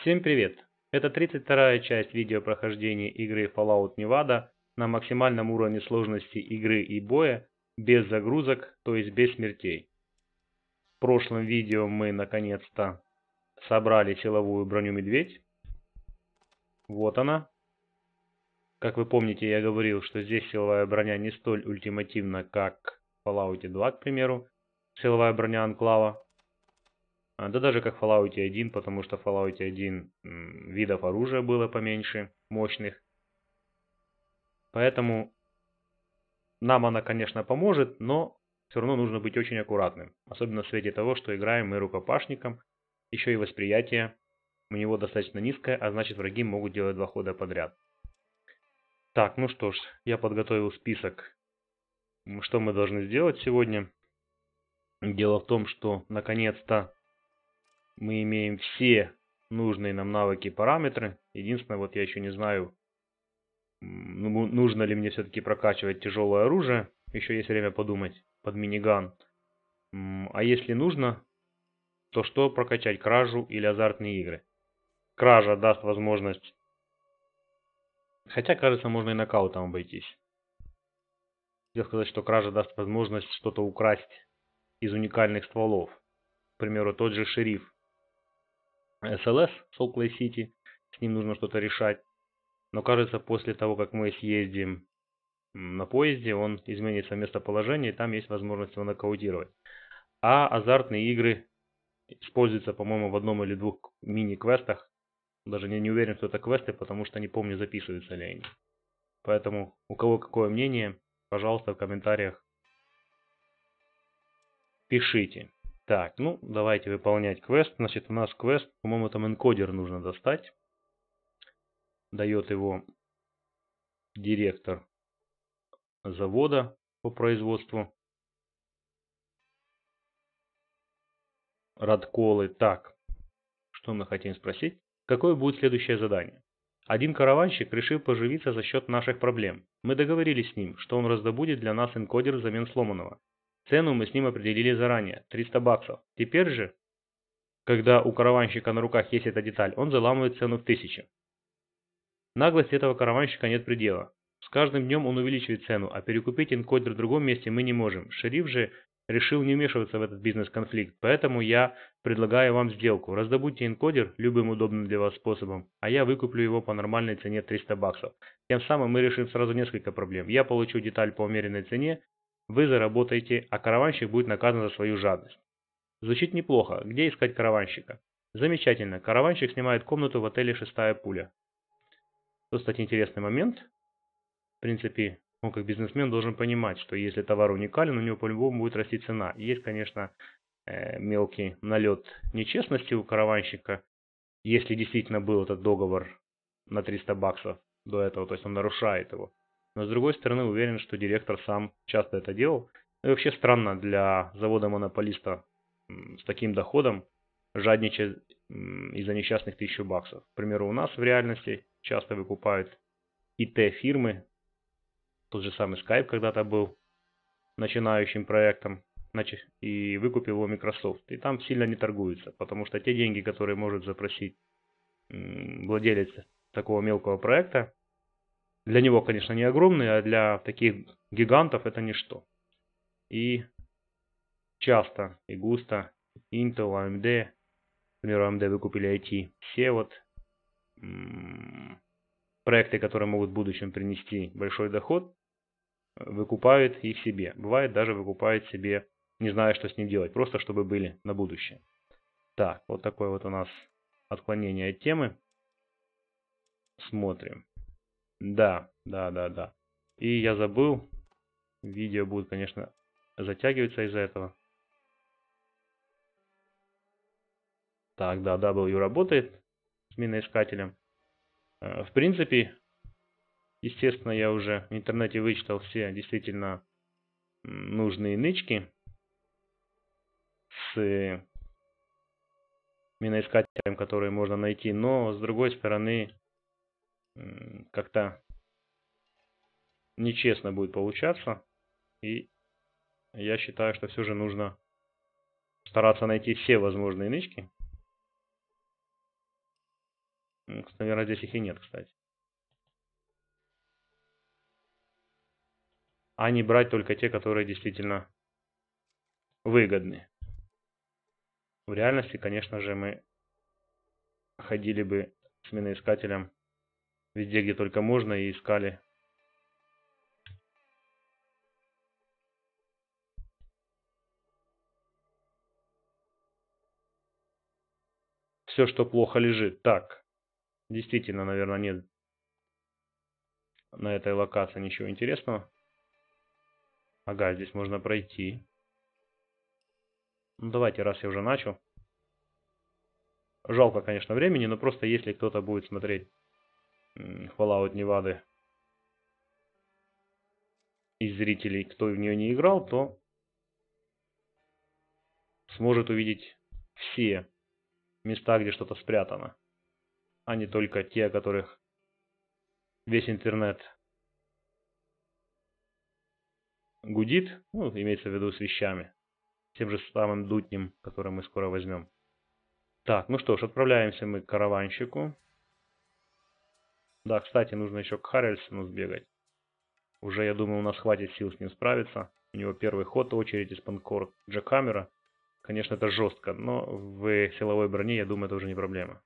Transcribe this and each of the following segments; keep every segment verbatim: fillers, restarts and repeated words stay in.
Всем привет! Это тридцать вторая часть видеопрохождения игры Fallout Nevada на максимальном уровне сложности игры и боя, без загрузок, то есть без смертей. В прошлом видео мы наконец-то собрали силовую броню Медведь. Вот она. Как вы помните, я говорил, что здесь силовая броня не столь ультимативна, как в Fallout два, к примеру, силовая броня Анклава. Да даже как в Fallout один, потому что в Fallout один видов оружия было поменьше, мощных. Поэтому нам она, конечно, поможет, но все равно нужно быть очень аккуратным. Особенно в свете того, что играем мы рукопашником, еще и восприятие у него достаточно низкое, а значит враги могут делать два хода подряд. Так, ну что ж, я подготовил список, что мы должны сделать сегодня. Дело в том, что наконец-то мы имеем все нужные нам навыки и параметры. Единственное, вот я еще не знаю, нужно ли мне все-таки прокачивать тяжелое оружие. Еще есть время подумать под миниган. А если нужно, то что прокачать, кражу или азартные игры? Кража даст возможность, хотя кажется, можно и нокаутом обойтись. Хотел сказать, что кража даст возможность что-то украсть из уникальных стволов. К примеру, тот же шериф эс эл эс, Salt Lake City, с ним нужно что-то решать. Но кажется, после того, как мы съездим на поезде, он изменится местоположение, и там есть возможность его нокаутировать. А азартные игры используются, по-моему, в одном или двух мини-квестах. Даже не, не уверен, что это квесты, потому что не помню, записываются ли они. Поэтому, у кого какое мнение, пожалуйста, в комментариях пишите. Так, ну, давайте выполнять квест. Значит, у нас квест, по-моему, там энкодер нужно достать. Дает его директор завода по производству Радколы. Так, что мы хотим спросить? Какое будет следующее задание? Один караванщик решил поживиться за счет наших проблем. Мы договорились с ним, что он раздобудет для нас энкодер взамен сломанного. Цену мы с ним определили заранее – триста баксов. Теперь же, когда у караванщика на руках есть эта деталь, он заламывает цену в тысячу. Наглости этого караванщика нет предела. С каждым днем он увеличивает цену, а перекупить энкодер в другом месте мы не можем. Шериф же решил не вмешиваться в этот бизнес-конфликт, поэтому я предлагаю вам сделку. Раздобудьте энкодер любым удобным для вас способом, а я выкуплю его по нормальной цене триста баксов. Тем самым мы решим сразу несколько проблем. Я получу деталь по умеренной цене, вы заработаете, а караванщик будет наказан за свою жадность. Звучит неплохо. Где искать караванщика? Замечательно. Караванщик снимает комнату в отеле «Шестая пуля». Тут, кстати, интересный момент. В принципе, он как бизнесмен должен понимать, что если товар уникален, у него по-любому будет расти цена. Есть, конечно, мелкий налет нечестности у караванщика, если действительно был этот договор на триста баксов до этого, то есть он нарушает его. Но с другой стороны, уверен, что директор сам часто это делал. И вообще странно для завода-монополиста с таким доходом жадничать из-за несчастных тысячу баксов. К примеру, у нас в реальности часто выкупают и тэ-фирмы. Тот же самый Skype когда-то был начинающим проектом, и выкупил его Microsoft. И там сильно не торгуются, потому что те деньги, которые может запросить владелец такого мелкого проекта, для него, конечно, не огромные, а для таких гигантов это ничто. И часто и густо Intel, эй эм ди, к примеру, эй эм ди выкупили ай ти, все вот проекты, которые могут в будущем принести большой доход, выкупают их себе. Бывает, даже выкупают себе, не зная, что с ним делать, просто чтобы были на будущее. Так, вот такое вот у нас отклонение от темы. Смотрим. Да, да, да, да. И я забыл, видео будет, конечно, затягиваться из-за этого. Так, да, дабл ю работает с миноискателем. В принципе, естественно, я уже в интернете вычитал все действительно нужные нычки с миноискателем, которые можно найти, но с другой стороны, как-то нечестно будет получаться, и я считаю, что все же нужно стараться найти все возможные нычки. Наверное, здесь их и нет, кстати. А не брать только те, которые действительно выгодны. В реальности, конечно же, мы ходили бы с миноискателем везде, где только можно, и искали все, что плохо лежит. Так, действительно, наверное, нет на этой локации ничего интересного. Ага, здесь можно пройти. Ну, давайте, раз я уже начал. Жалко, конечно, времени, но просто если кто-то будет смотреть Fallout Nevada из зрителей, кто в нее не играл, то сможет увидеть все места, где что-то спрятано, а не только те, о которых весь интернет гудит, ну, имеется в виду с вещами, тем же самым дутнем, который мы скоро возьмем. Так, ну что ж, отправляемся мы к караванщику. Да, кстати, нужно еще к Харрельсону сбегать. Уже, я думаю, у нас хватит сил с ним справиться. У него первый ход, очередь из панкор Джекхаммера. Конечно, это жестко, но в силовой броне, я думаю, это уже не проблема.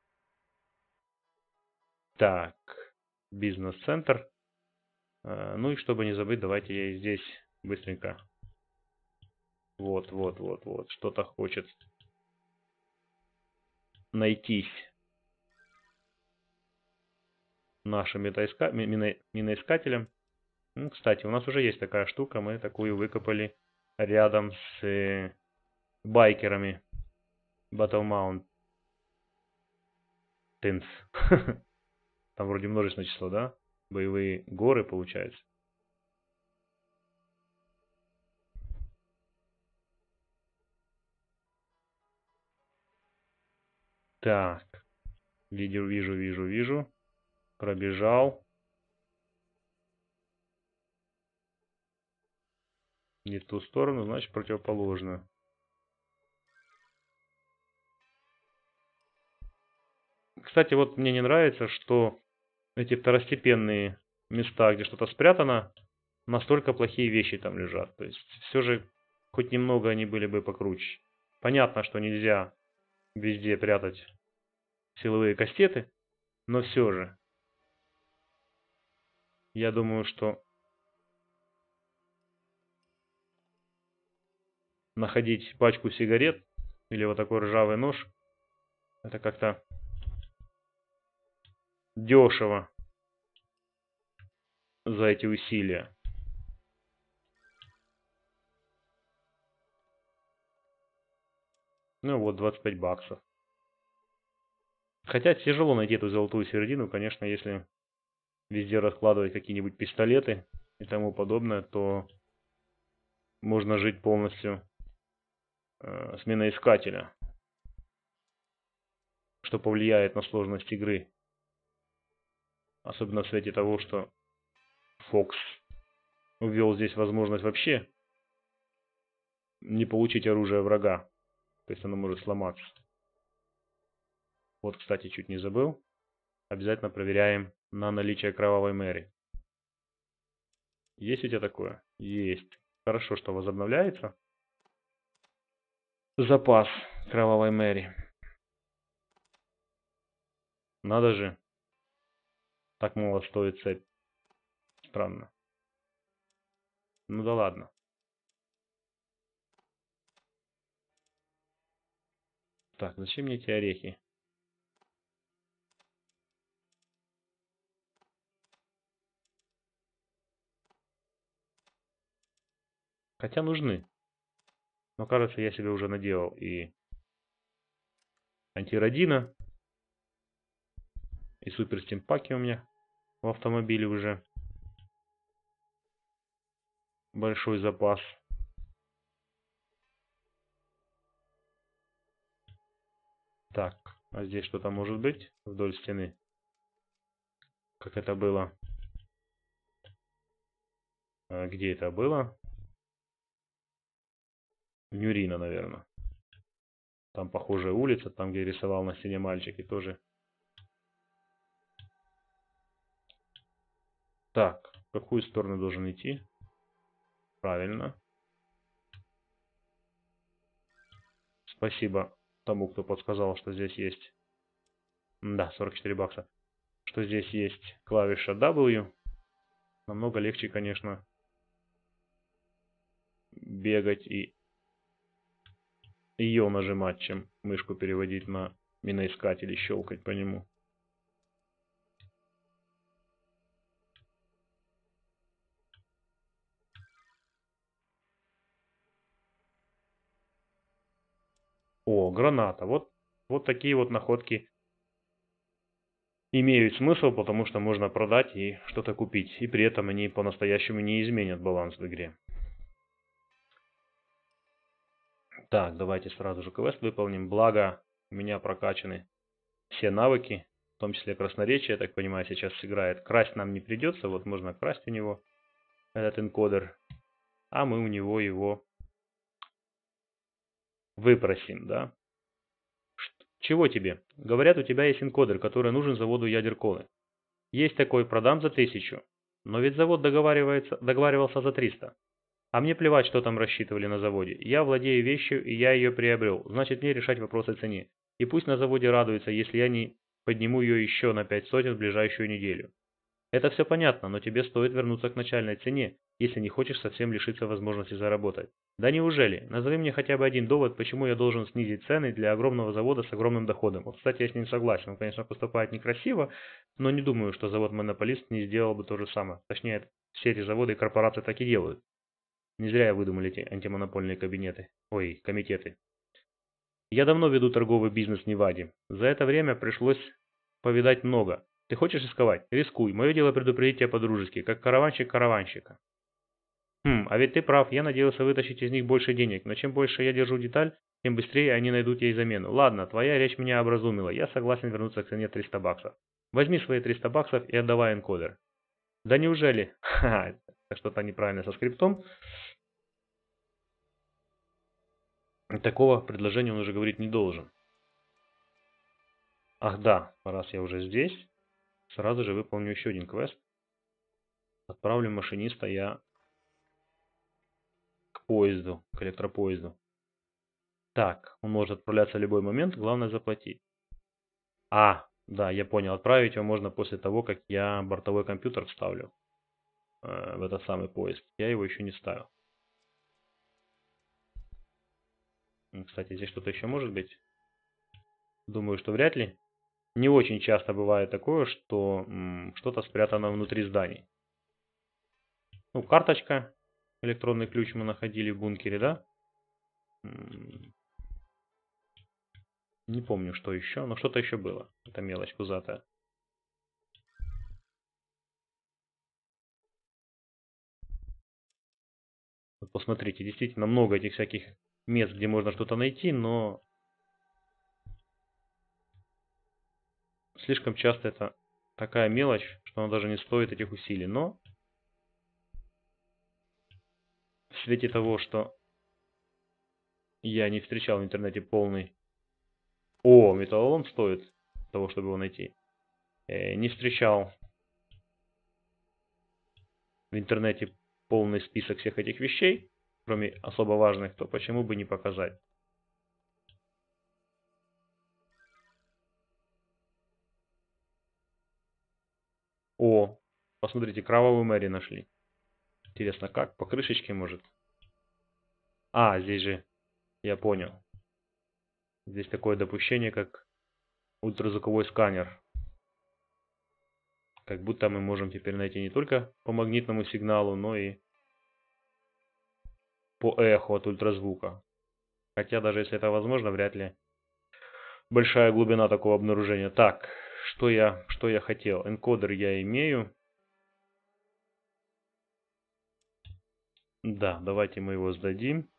Так, бизнес-центр. Ну и чтобы не забыть, давайте я и здесь быстренько. Вот, вот, вот, вот. Что-то хочет найтись нашим миноискателем. Ну, кстати, у нас уже есть такая штука. Мы такую выкопали рядом с э, байкерами. Battle Mountains. Там вроде множественное число, да? Боевые горы, получается. Так. Вижу, вижу, вижу, вижу. Пробежал. Не в ту сторону, значит противоположную. Кстати, вот мне не нравится, что эти второстепенные места, где что-то спрятано, настолько плохие вещи там лежат. То есть все же хоть немного они были бы покруче. Понятно, что нельзя везде прятать силовые кастеты, но все же. Я думаю, что находить пачку сигарет или вот такой ржавый нож, это как-то дешево за эти усилия. Ну вот, двадцать пять баксов. Хотя тяжело найти эту золотую середину, конечно, если везде раскладывать какие-нибудь пистолеты и тому подобное, то можно жить полностью э, с миноискателя, что повлияет на сложность игры. Особенно в свете того, что Fox ввел здесь возможность вообще не получить оружие врага. То есть оно может сломаться. Вот, кстати, чуть не забыл. Обязательно проверяем на наличие кровавой Мэри. Есть у тебя такое? Есть. Хорошо, что возобновляется запас кровавой Мэри. Надо же. Так мало стоит цепь. Странно. Ну да ладно. Так, зачем мне эти орехи? Хотя нужны. Но кажется, я себе уже наделал и антиродина, и супер стимпаки у меня в автомобиле уже. Большой запас. Так, а здесь что-то может быть вдоль стены? Как это было? А где это было? Нюрина, наверное. Там похожая улица, там где рисовал на стене мальчик, и тоже Так, в какую сторону должен идти? Правильно. Спасибо тому, кто подсказал, что здесь есть... Да, сорок четыре бакса. Что здесь есть клавиша W. Намного легче, конечно, бегать и ее нажимать, чем мышку переводить на миноискатель и щелкать по нему. О, граната. Вот, вот такие вот находки имеют смысл, потому что можно продать и что-то купить. И при этом они по-настоящему не изменят баланс в игре. Так, давайте сразу же квест выполним. Благо, у меня прокачаны все навыки, в том числе красноречие, я так понимаю, сейчас сыграет. Красть нам не придется, вот можно красть у него этот энкодер, а мы у него его выпросим, да? Чего тебе? Говорят, у тебя есть энкодер, который нужен заводу Ядерколы. Есть такой, продам за тысячу. Но ведь завод договаривается, договаривался за триста. А мне плевать, что там рассчитывали на заводе. Я владею вещью, и я ее приобрел. Значит, мне решать вопрос о цене. И пусть на заводе радуются, если я не подниму ее еще на пять сотен в ближайшую неделю. Это все понятно, но тебе стоит вернуться к начальной цене, если не хочешь совсем лишиться возможности заработать. Да неужели? Назови мне хотя бы один довод, почему я должен снизить цены для огромного завода с огромным доходом. Вот, кстати, я с ним согласен. Он, конечно, поступает некрасиво, но не думаю, что завод-монополист не сделал бы то же самое. Точнее, все эти заводы и корпорации так и делают. Не зря выдумали эти антимонопольные кабинеты. Ой, комитеты. Я давно веду торговый бизнес в Неваде. За это время пришлось повидать много. Ты хочешь рисковать? Рискуй. Мое дело предупредить тебя по-дружески, как караванщик караванщика. Хм, а ведь ты прав, я надеялся вытащить из них больше денег, но чем больше я держу деталь, тем быстрее они найдут ей замену. Ладно, твоя речь меня образумила, я согласен вернуться к цене триста баксов. Возьми свои триста баксов и отдавай энкодер. Да неужели? Ха-ха, что-то неправильно со скриптом. Такого предложения он уже говорить не должен. Ах да, раз я уже здесь, сразу же выполню еще один квест. Отправлю машиниста я к поезду, к электропоезду. Так, он может отправляться в любой момент, главное заплатить. А, да, я понял, отправить его можно после того, как я бортовой компьютер вставлю э, в этот самый поезд. Я его еще не ставил. Кстати, здесь что-то еще может быть? Думаю, что вряд ли. Не очень часто бывает такое, что что-то спрятано внутри зданий. Ну, карточка, электронный ключ мы находили в бункере, да? Не помню, что еще, но что-то еще было. Это мелочь пузатая. Вот посмотрите, действительно много этих всяких мест, где можно что-то найти, но слишком часто это такая мелочь, что она даже не стоит этих усилий. Но в свете того, что я не встречал в интернете полный... О, металлолом стоит того, чтобы его найти. Э, не встречал в интернете полный список всех этих вещей, кроме особо важных, то почему бы не показать? О, посмотрите, кровавую Мэри нашли. Интересно, как? По крышечке, может? А, здесь же, я понял. Здесь такое допущение, как ультразвуковой сканер. Как будто мы можем теперь найти не только по магнитному сигналу, но и по эху от ультразвука. Хотя даже если это возможно, вряд ли большая глубина такого обнаружения. Так, что я, что я хотел? Энкодер я имею. Да, давайте мы его сдадим.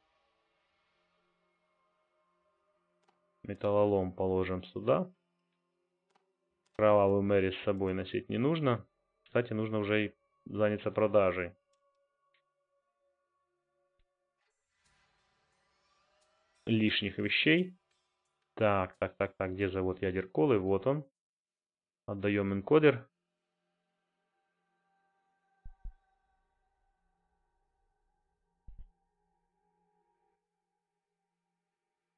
Металлолом положим сюда. Кровавую Мэри с собой носить не нужно. Кстати, нужно уже и заняться продажей лишних вещей. Так, так, так, так, где завод Ядерколы? Вот он. Отдаем энкодер.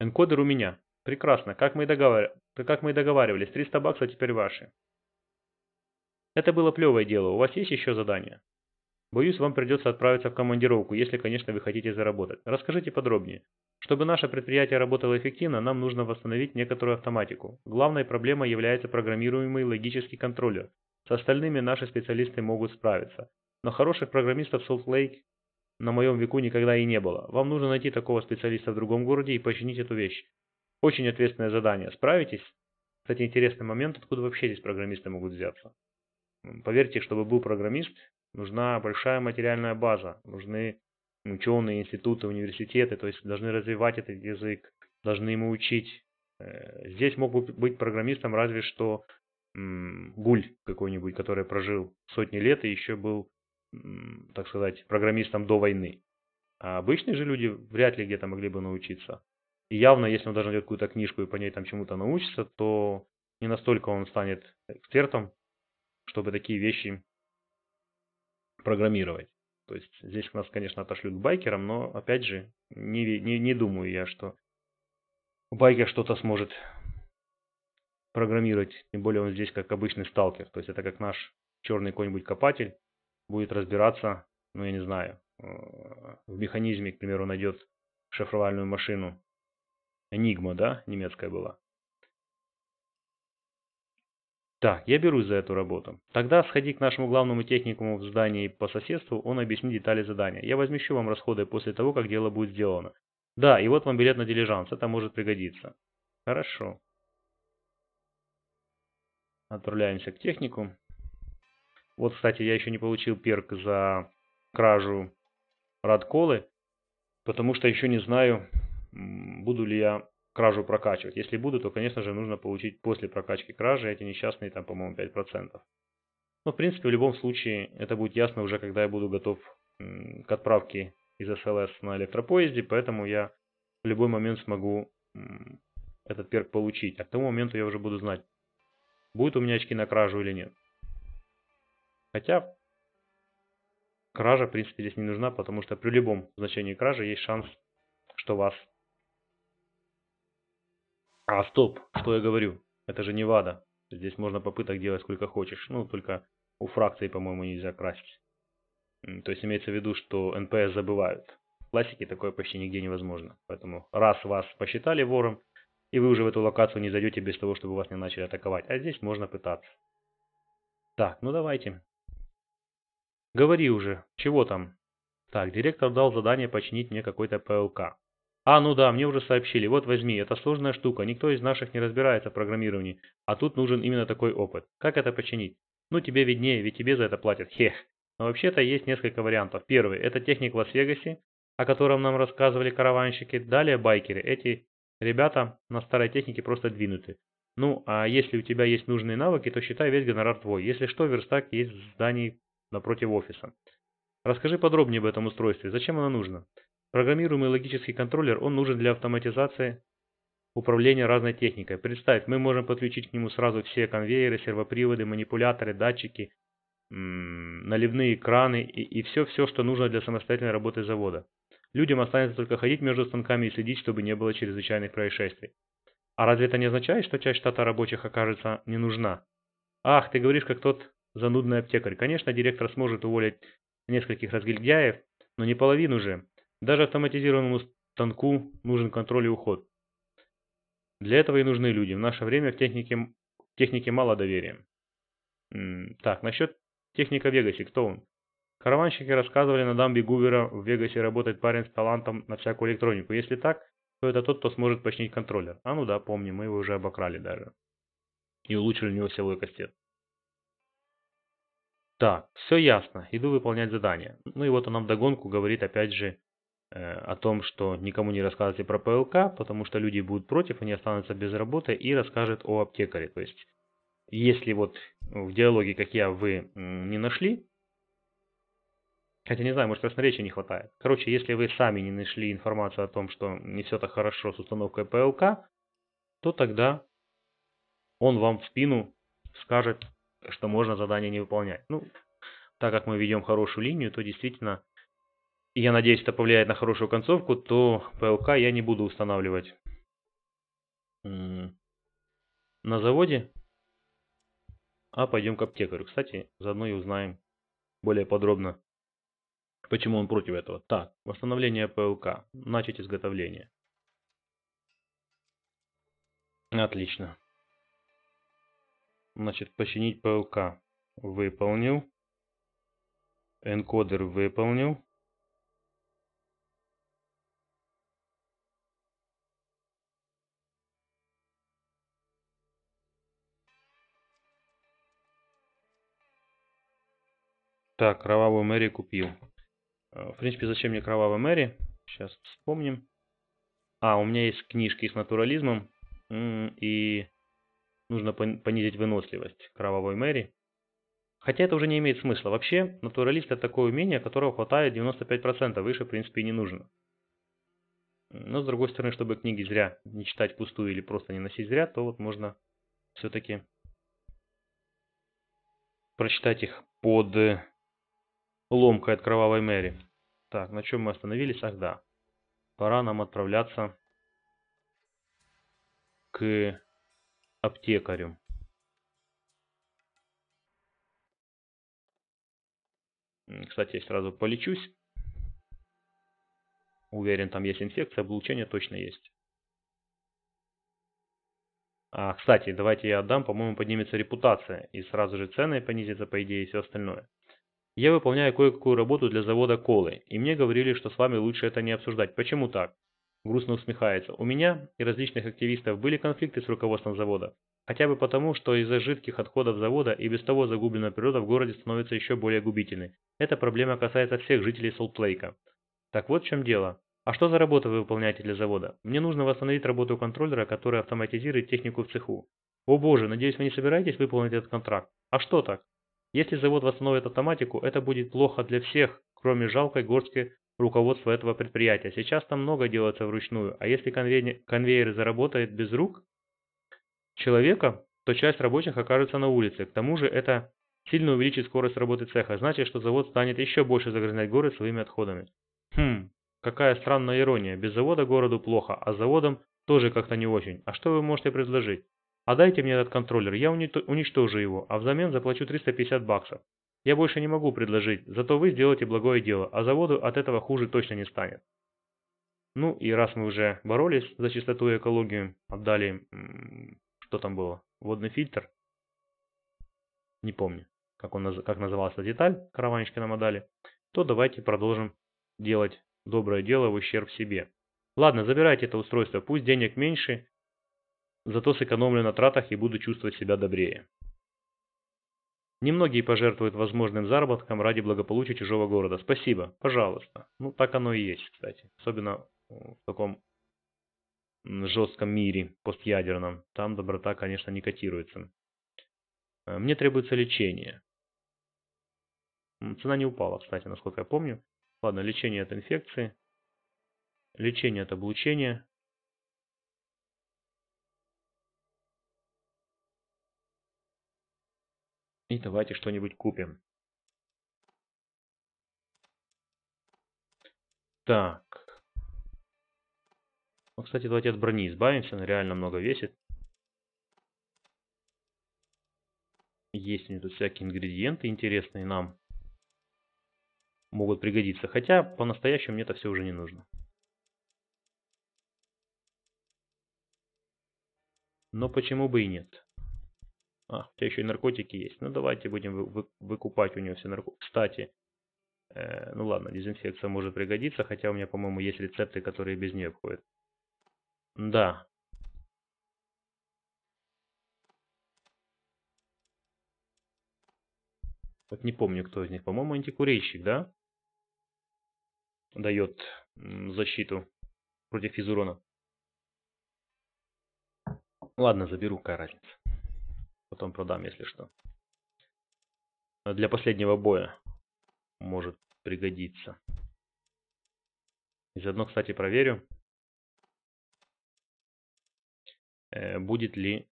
Энкодер у меня. Прекрасно. Как мы и договар... как мы и договаривались. триста баксов теперь ваши. Это было плевое дело. У вас есть еще задания? Боюсь, вам придется отправиться в командировку, если, конечно, вы хотите заработать. Расскажите подробнее. Чтобы наше предприятие работало эффективно, нам нужно восстановить некоторую автоматику. Главной проблемой является программируемый логический контроллер. С остальными наши специалисты могут справиться. Но хороших программистов в Salt Lake на моем веку никогда и не было. Вам нужно найти такого специалиста в другом городе и починить эту вещь. Очень ответственное задание. Справитесь? Кстати, интересный момент, откуда вообще здесь программисты могут взяться. Поверьте, чтобы был программист, нужна большая материальная база, нужны ученые, институты, университеты, то есть должны развивать этот язык, должны ему учить. Здесь мог бы быть программистом разве что Гуль какой-нибудь, который прожил сотни лет и еще был, так сказать, программистом до войны. А обычные же люди вряд ли где-то могли бы научиться. И явно, если он даже найдет какую-то книжку и по ней там чему-то научится, то не настолько он станет экспертом, чтобы такие вещи программировать. То есть здесь нас, конечно, отошлют к байкерам, но опять же, не, не, не думаю я, что байкер что-то сможет программировать, тем более он здесь как обычный сталкер. То есть это как наш черный какой-нибудь копатель будет разбираться, ну я не знаю, в механизме, к примеру, найдет шифровальную машину. Enigma, да, немецкая была. Так, я берусь за эту работу. Тогда сходи к нашему главному техникуму в здании по соседству, он объяснит детали задания. Я возмещу вам расходы после того, как дело будет сделано. Да, и вот вам билет на дилижанс, это может пригодиться. Хорошо. Отправляемся к технику. Вот, кстати, я еще не получил перк за кражу радколы, потому что еще не знаю, буду ли я кражу прокачивать. Если буду, то, конечно же, нужно получить после прокачки кражи эти несчастные, там, по-моему, пять процентов. Но, в принципе, в любом случае, это будет ясно уже, когда я буду готов к отправке из эс эл эс на электропоезде, поэтому я в любой момент смогу этот перк получить. А к тому моменту я уже буду знать, будет у меня очки на кражу или нет. Хотя, кража, в принципе, здесь не нужна, потому что при любом значении кражи есть шанс, что вас... А, стоп, что я говорю? Это же Невада. Здесь можно попыток делать сколько хочешь. Ну, только у фракции, по-моему, нельзя красть. То есть имеется в виду, что эн пэ эс забывают. В классике такое почти нигде невозможно. Поэтому раз вас посчитали вором, и вы уже в эту локацию не зайдете без того, чтобы вас не начали атаковать. А здесь можно пытаться. Так, ну давайте. Говори уже, чего там? Так, директор дал задание починить мне какой-то пэ эл ка. А, ну да, мне уже сообщили. Вот возьми, это сложная штука. Никто из наших не разбирается в программировании. А тут нужен именно такой опыт. Как это починить? Ну тебе виднее, ведь тебе за это платят. Хех. Но вообще-то есть несколько вариантов. Первый, это техник в Лас-Вегасе, о котором нам рассказывали караванщики. Далее байкеры. Эти ребята на старой технике просто двинуты. Ну, а если у тебя есть нужные навыки, то считай весь гонорар твой. Если что, верстак есть в здании напротив офиса. Расскажи подробнее об этом устройстве. Зачем оно нужно? Программируемый логический контроллер, он нужен для автоматизации управления разной техникой. Представь, мы можем подключить к нему сразу все конвейеры, сервоприводы, манипуляторы, датчики, наливные краны и все-все, что нужно для самостоятельной работы завода. Людям останется только ходить между станками и следить, чтобы не было чрезвычайных происшествий. А разве это не означает, что часть штата рабочих окажется не нужна? Ах, ты говоришь, как тот занудный аптекарь. Конечно, директор сможет уволить нескольких разгильдяев, но не половину же. Даже автоматизированному станку нужен контроль и уход. Для этого и нужны люди. В наше время в технике, в технике мало доверия. М-м, так, насчет техника в Вегасе. Кто он? Караванщики рассказывали, на дамбе Гувера в Вегасе работает парень с талантом на всякую электронику. Если так, то это тот, кто сможет починить контроллер. А ну да, помню, мы его уже обокрали даже. И улучшили у него силовой кастет. Так, все ясно. Иду выполнять задание. Ну и вот он нам вдогонку говорит опять же э, о том, что никому не рассказывайте про пэ эл ка, потому что люди будут против, они останутся без работы, и расскажет о аптекаре. То есть, если вот в диалоге, как я, вы не нашли, хотя не знаю, может красноречия не хватает. Короче, если вы сами не нашли информацию о том, что не все так хорошо с установкой пэ эл ка, то тогда он вам в спину скажет, что можно задание не выполнять. Ну, так как мы ведем хорошую линию, то действительно, и я надеюсь, это повлияет на хорошую концовку, то пэ эл ка я не буду устанавливать на заводе, а пойдем к аптекарю. Кстати, заодно и узнаем более подробно, почему он против этого. Так, восстановление ПЛК. Начать изготовление. Отлично. Значит, починить ПЛК. Выполнил. Энкодер выполнил. Так, кровавую Мэри купил. В принципе, зачем мне кровавая Мэри? Сейчас вспомним. А, у меня есть книжки с натурализмом. И нужно понизить выносливость кровавой Мэри. Хотя это уже не имеет смысла. Вообще, натуралист это такое умение, которого хватает девяносто пять процентов. Выше, в принципе, и не нужно. Но, с другой стороны, чтобы книги зря не читать пустую или просто не носить зря, то вот можно все-таки прочитать их под ломкой от кровавой Мэри. Так, на чем мы остановились? Ах, да. Пора нам отправляться к аптекарю. Кстати, я сразу полечусь. Уверен, там есть инфекция, облучение точно есть. А, кстати, давайте я отдам, по-моему, поднимется репутация. И сразу же цены понизятся, по идее, и все остальное. Я выполняю кое-какую работу для завода колы. И мне говорили, что с вами лучше это не обсуждать. Почему так? Грустно усмехается. У меня и различных активистов были конфликты с руководством завода. Хотя бы потому, что из-за жидких отходов завода и без того загубленная природа в городе становится еще более губительной. Эта проблема касается всех жителей Солт-Лейка. Так вот в чем дело. А что за работу вы выполняете для завода? Мне нужно восстановить работу контроллера, который автоматизирует технику в цеху. О боже, надеюсь, вы не собираетесь выполнить этот контракт? А что так? Если завод восстановит автоматику, это будет плохо для всех, кроме жалкой горстки руководства этого предприятия. Сейчас там много делается вручную, а если конвейер, конвейер заработает без рук человека, то часть рабочих окажется на улице. К тому же это сильно увеличит скорость работы цеха, значит, что завод станет еще больше загрязнять город своими отходами. Хм, какая странная ирония. Без завода городу плохо, а с заводом тоже как-то не очень. А что вы можете предложить? А дайте мне этот контроллер, я уничтожу его, а взамен заплачу триста пятьдесят баксов. Я больше не могу предложить, зато вы сделаете благое дело, а заводу от этого хуже точно не станет. Ну и раз мы уже боролись за чистоту и экологию, отдали, что там было, водный фильтр, не помню, как, он, как называлась эта деталь, караванщики нам отдали, то давайте продолжим делать доброе дело в ущерб себе. Ладно, забирайте это устройство, пусть денег меньше, зато сэкономлю на тратах и буду чувствовать себя добрее. Немногие пожертвуют возможным заработком ради благополучия чужого города. Спасибо, пожалуйста. Ну, так оно и есть, кстати. Особенно в таком жестком мире, постядерном. Там доброта, конечно, не котируется. Мне требуется лечение. Цена не упала, кстати, насколько я помню. Ладно, лечение от инфекции. Лечение от облучения. И давайте что-нибудь купим. Так. Ну, кстати, давайте от брони избавимся. Она реально много весит. Есть у нее тут всякие ингредиенты интересные нам. Могут пригодиться. Хотя, по-настоящему мне это все уже не нужно. Но почему бы и нет? А, у тебя еще и наркотики есть. Ну, давайте будем вы, вы, выкупать у нее все наркотики. Кстати, э, ну ладно, дезинфекция может пригодиться. Хотя у меня, по-моему, есть рецепты, которые без нее обходят. Да. Вот не помню, кто из них. По-моему, антикурильщик, да? Дает защиту против физурона. Ладно, заберу, какая разница. Потом продам, если что. Для последнего боя может пригодиться. И заодно, кстати, проверю, будет ли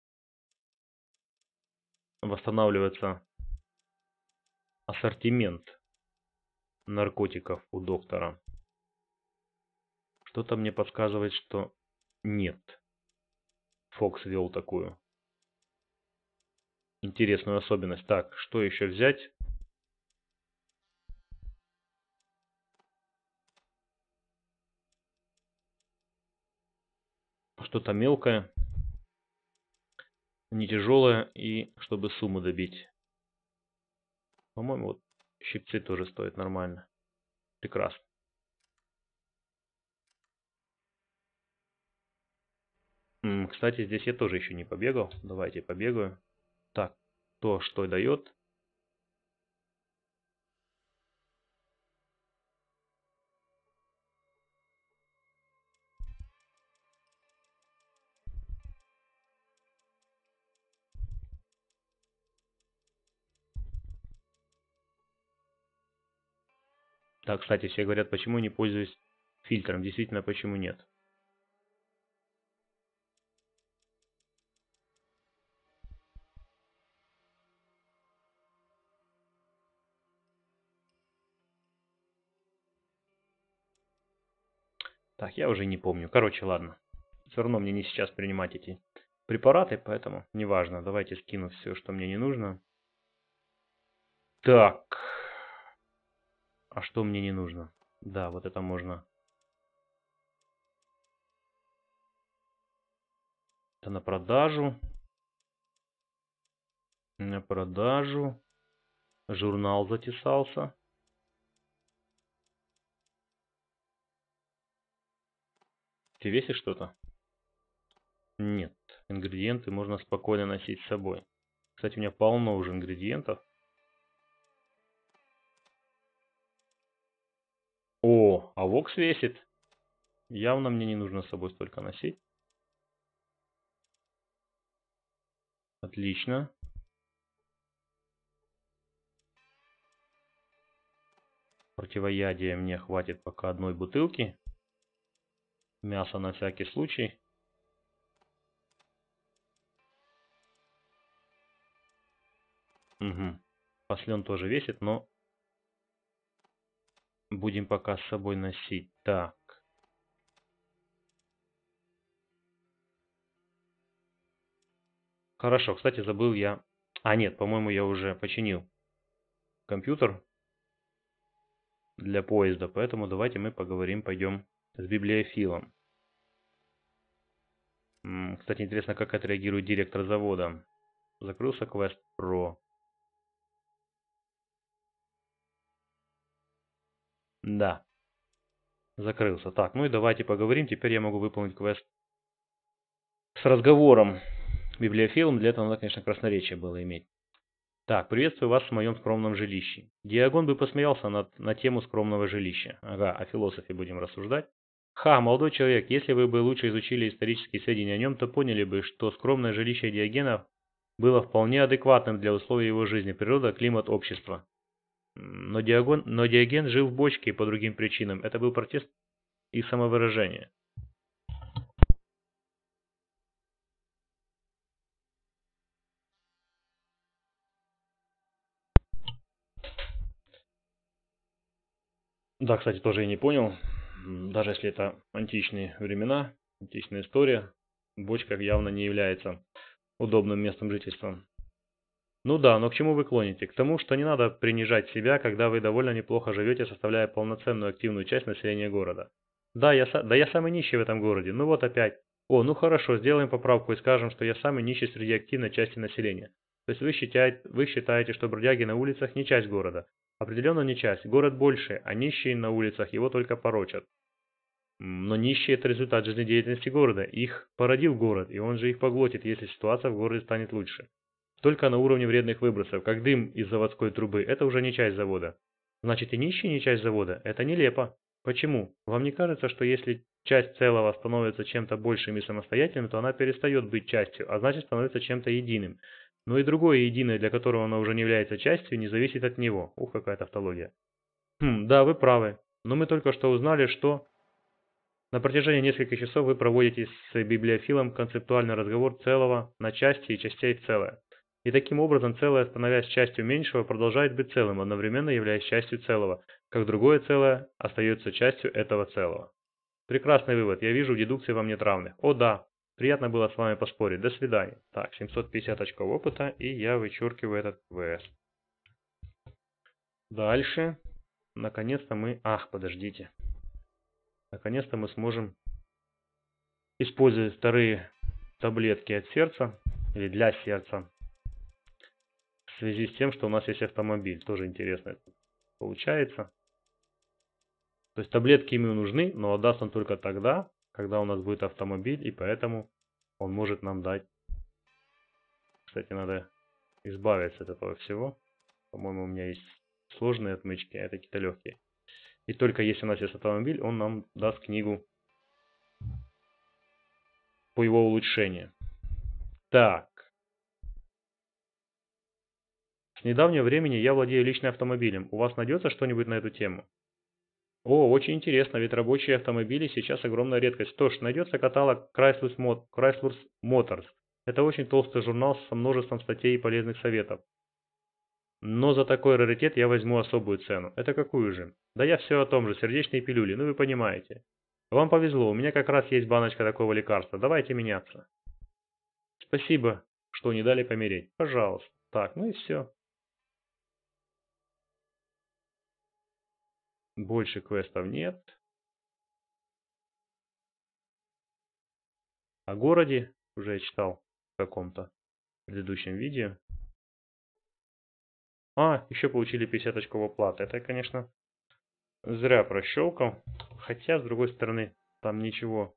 восстанавливаться ассортимент наркотиков у доктора. Что-то мне подсказывает, что нет. Фокс вел такую интересную особенность. Так, что еще взять? Что-то мелкое, не тяжелое, и чтобы сумму добить. По-моему, вот щипцы тоже стоят нормально. Прекрасно. М, Кстати, здесь я тоже еще не побегал. Давайте побегаю. Так, то, что дает. Так, кстати, все говорят, почему не пользуюсь фильтром. Действительно, почему нет? Так, я уже не помню. Короче, ладно. Все равно мне не сейчас принимать эти препараты, поэтому неважно. Давайте скину все, что мне не нужно. Так. А что мне не нужно? Да, вот это можно. Это на продажу. На продажу. Журнал затесался. Ты весишь что-то? Нет. Ингредиенты можно спокойно носить с собой. Кстати, у меня полно уже ингредиентов. О, а вокс весит. Явно мне не нужно с собой столько носить. Отлично. Противоядия мне хватит пока одной бутылки. Мясо на всякий случай. Угу. Послен тоже весит, но будем пока с собой носить. Так. Хорошо, кстати, забыл я. А нет, по-моему, я уже починил компьютер для поезда, поэтому давайте мы поговорим, пойдем с библиофилом. М, Кстати, интересно, как отреагирует директор завода. Закрылся квест про. Да, закрылся. Так, ну и давайте поговорим. Теперь я могу выполнить квест с разговором. Библиофилом, для этого надо, конечно, красноречие было иметь. Так, приветствую вас в моем скромном жилище. Диагон бы посмеялся над, на тему скромного жилища. Ага, о философе будем рассуждать. Ха, молодой человек, если вы бы лучше изучили исторические сведения о нем, то поняли бы, что скромное жилище Диогена было вполне адекватным для условий его жизни, природа, климат, общество. Но, Диагон, но Диоген жил в бочке по другим причинам. Это был протест и самовыражение. Да, кстати, тоже я не понял. Даже если это античные времена, античная история, бочка явно не является удобным местом жительства. Ну да, но к чему вы клоните? К тому, что не надо принижать себя, когда вы довольно неплохо живете, составляя полноценную активную часть населения города. Да, я, да я самый нищий в этом городе. Ну вот опять. О, ну хорошо, сделаем поправку и скажем, что я самый нищий среди активной части населения. То есть вы считаете, вы считаете, что бродяги на улицах не часть города. Определенно не часть. Город больше, а нищие на улицах его только порочат. Но нищие – это результат жизнедеятельности города. Их породил город, и он же их поглотит, если ситуация в городе станет лучше. Только на уровне вредных выбросов, как дым из заводской трубы, это уже не часть завода. Значит, и нищие не часть завода? Это нелепо. Почему? Вам не кажется, что если часть целого становится чем-то большим и самостоятельным, то она перестает быть частью, а значит становится чем-то единым? Но и другое единое, для которого она уже не является частью, не зависит от него. Ух, какая тавтология. Хм, да, вы правы. Но мы только что узнали, что на протяжении нескольких часов вы проводите с библиофилом концептуальный разговор целого на части и частей в целое. И таким образом целое, становясь частью меньшего, продолжает быть целым, одновременно являясь частью целого, как другое целое остается частью этого целого. Прекрасный вывод. Я вижу, в дедукции вам нет равных. О да. Приятно было с вами поспорить. До свидания. Так, семьсот пятьдесят очков опыта, и я вычеркиваю этот квест. Дальше. Наконец-то мы... Ах, подождите. Наконец-то мы сможем использовать вторые таблетки от сердца, или для сердца, в связи с тем, что у нас есть автомобиль. Тоже интересно это получается. То есть таблетки ему нужны, но отдаст он только тогда, когда у нас будет автомобиль, и поэтому он может нам дать. Кстати, надо избавиться от этого всего. По-моему, у меня есть сложные отмычки, а это какие-то легкие. И только если у нас есть автомобиль, он нам даст книгу по его улучшению. Так. С недавнего времени я владею личным автомобилем. У вас найдется что-нибудь на эту тему? О, очень интересно, ведь рабочие автомобили сейчас огромная редкость. Что ж, найдется каталог Chrysler Motors. Это очень толстый журнал со множеством статей и полезных советов. Но за такой раритет я возьму особую цену. Это какую же? Да я все о том же, сердечные пилюли, ну вы понимаете. Вам повезло, у меня как раз есть баночка такого лекарства. Давайте меняться. Спасибо, что не дали помереть. Пожалуйста. Так, ну и все. Больше квестов нет. О городе уже я читал в каком-то предыдущем видео. А, еще получили пятьдесят очков оплаты. Это, конечно, зря прощелкал. Хотя, с другой стороны, там ничего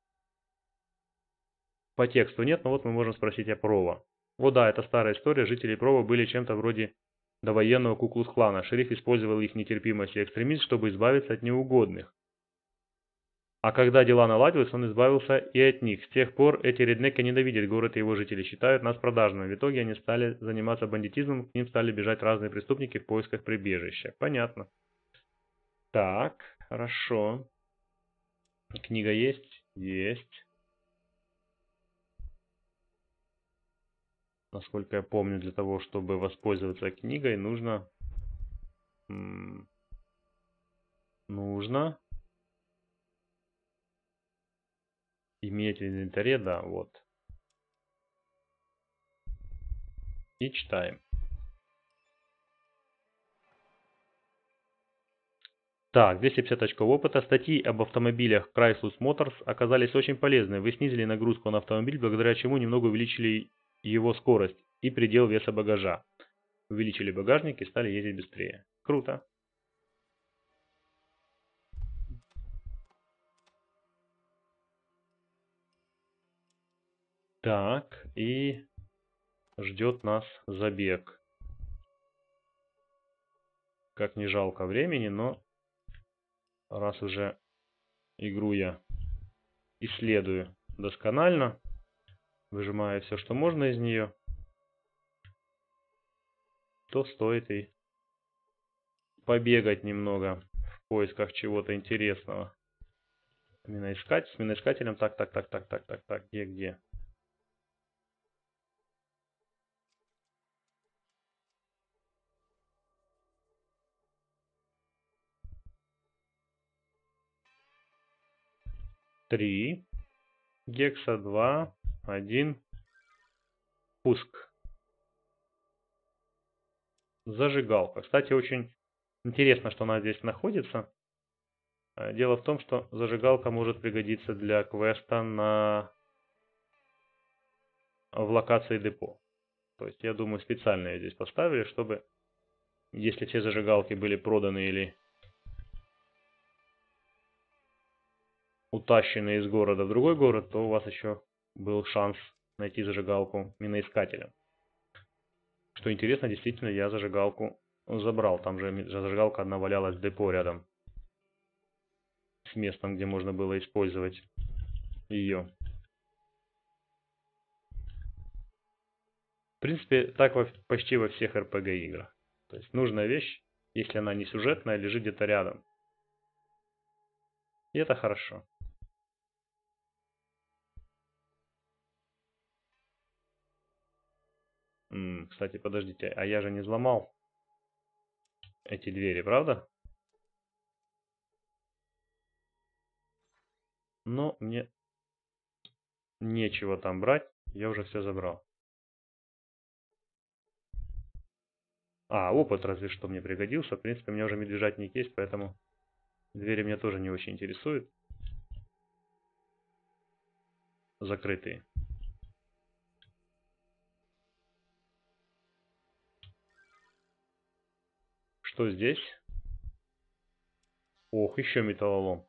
по тексту нет, но вот мы можем спросить о Прово. О да, это старая история. Жители Прово были чем-то вроде довоенного Ку-клукс-клана. Шериф использовал их нетерпимость и экстремизм, чтобы избавиться от неугодных. А когда дела наладились, он избавился и от них. С тех пор эти реднеки ненавидят город и его жители, считают нас продажными. В итоге они стали заниматься бандитизмом, к ним стали бежать разные преступники в поисках прибежища. Понятно. Так, хорошо. Книга есть? Есть. Насколько я помню, для того, чтобы воспользоваться книгой, нужно... Нужно... Иметь в инвентаре, да, вот. И читаем. Так, двести пятьдесят очков опыта. Статьи об автомобилях Chrysler Motors оказались очень полезны. Вы снизили нагрузку на автомобиль, благодаря чему немного увеличили его скорость и предел веса багажа. Увеличили багажник и стали ездить быстрее. Круто. Так, и ждет нас забег. Как не жалко времени, но раз уже игру я исследую досконально, выжимая все, что можно из нее, то стоит и побегать немного в поисках чего-то интересного. Миноискать, с миноискателем, так, так, так, так, так, так, так, где, где? Три, гекса, два, один, пуск. Зажигалка. Кстати, очень интересно, что она здесь находится. Дело в том, что зажигалка может пригодиться для квеста на... в локации депо. То есть, я думаю, специально ее здесь поставили, чтобы, если все зажигалки были проданы или утащены из города в другой город, то у вас еще был шанс найти зажигалку миноискателем. Что интересно, действительно, я зажигалку забрал. Там же зажигалка одна валялась в депо рядом с местом, где можно было использовать ее. В принципе, так во, почти во всех эр пэ гэ играх. То есть нужная вещь, если она не сюжетная, лежит где-то рядом. И это хорошо. М, кстати, подождите, а я же не взломал эти двери, правда? Но мне нечего там брать, я уже все забрал. А, опыт разве что мне пригодился. В принципе, у меня уже медвежатник есть, поэтому двери меня тоже не очень интересуют. Закрытые. Что здесь? Ох, еще металлолом.